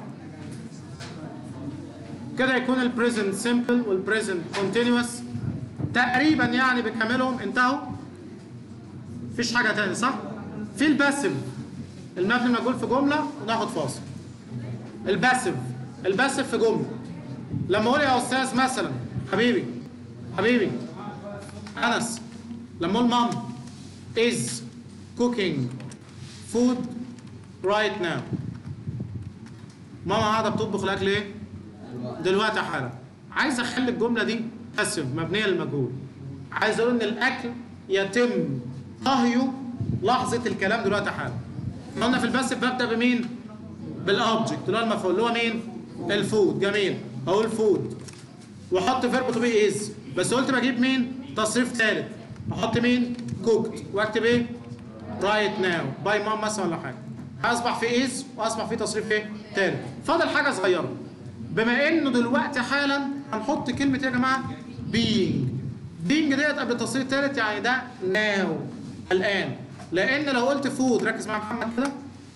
كده يكون البريزنت سمبل والبريزنت كونتينوس تقريبا يعني بكاملهم انتهوا. مفيش حاجه تاني صح؟ في الباسيف المبني المجهول في جمله وناخد فاصل. الباسيف الباسيف في جمله لما اقول يا استاذ مثلا حبيبي حبيبي انس، لما اقول مام is cooking food right now. ماما قاعده بتطبخ الاكل ايه؟ دلوقتي حالا. عايز اخلي الجمله دي باسيف مبنيه للمجهول. عايز اقول ان الاكل يتم طهيه لحظه الكلام دلوقتي حالا. قلنا في الباسيف ببدا بمين؟ بالاوبجكت اللي هو المفعول اللي هو مين؟ الفود. جميل. اقول فود واحط فيرب تو بي از، بس قلت بجيب مين؟ تصريف ثالث. احط مين؟ كوكت واكتب ايه؟ رايت ناو باي مام مثلا ولا حاجه. اصبح في از واصبح في تصريف ايه؟ ثالث. فاضل حاجه صغيره. بما انه دلوقتي حالا هنحط كلمه ايه يا جماعه؟ بينج. بينج ديت قبل التصريف الثالث يعني ده ناو الان. لان لو قلت فود، ركز مع محمد كده.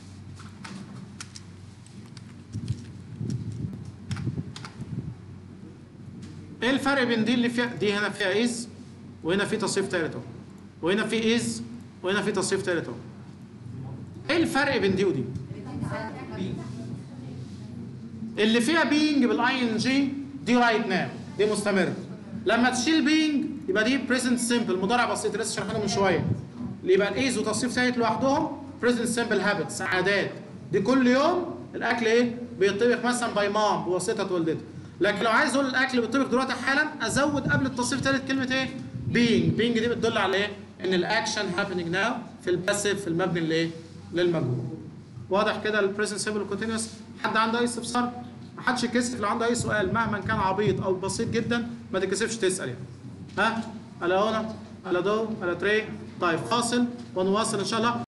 ايه الفرق بين دي اللي فيها دي هنا فيها از وهنا في تصريف ثالث اهو، وهنا في از وهنا في تصريف ثالث اهو. ايه الفرق بين دي ودي؟ اللي فيها بينج بالاي ان جي دي رايت ناو، دي مستمر. لما تشيل بينج يبقى دي بريزنت سمبل مضارع بسيط لسه شرحناه من شويه. اللي يبقى الايز وتصريف ثالث لوحدهم بريزنت سمبل هابتس عادات. دي كل يوم الاكل ايه؟ بيطبخ مثلا باي مام بواسطه والدته. لكن لو عايز اقول الاكل بيطبخ دلوقتي حالا ازود قبل التصريف الثالث كلمه ايه؟ بينج. بينج دي بتدل على ايه؟ ان الاكشن هابينج ناو في الباسيف في المبني لايه؟ للمجهول. واضح كده البريزنت سمبل والكونتينوس؟ حد عنده اي استفسار؟ ما حدش يتكسف لو عنده اي سؤال مهما كان عبيط او بسيط جدا ما تتكسفش تسال يعني. ها؟ على هنا على دو على تري. طيب فاصل ونواصل ان شاء الله.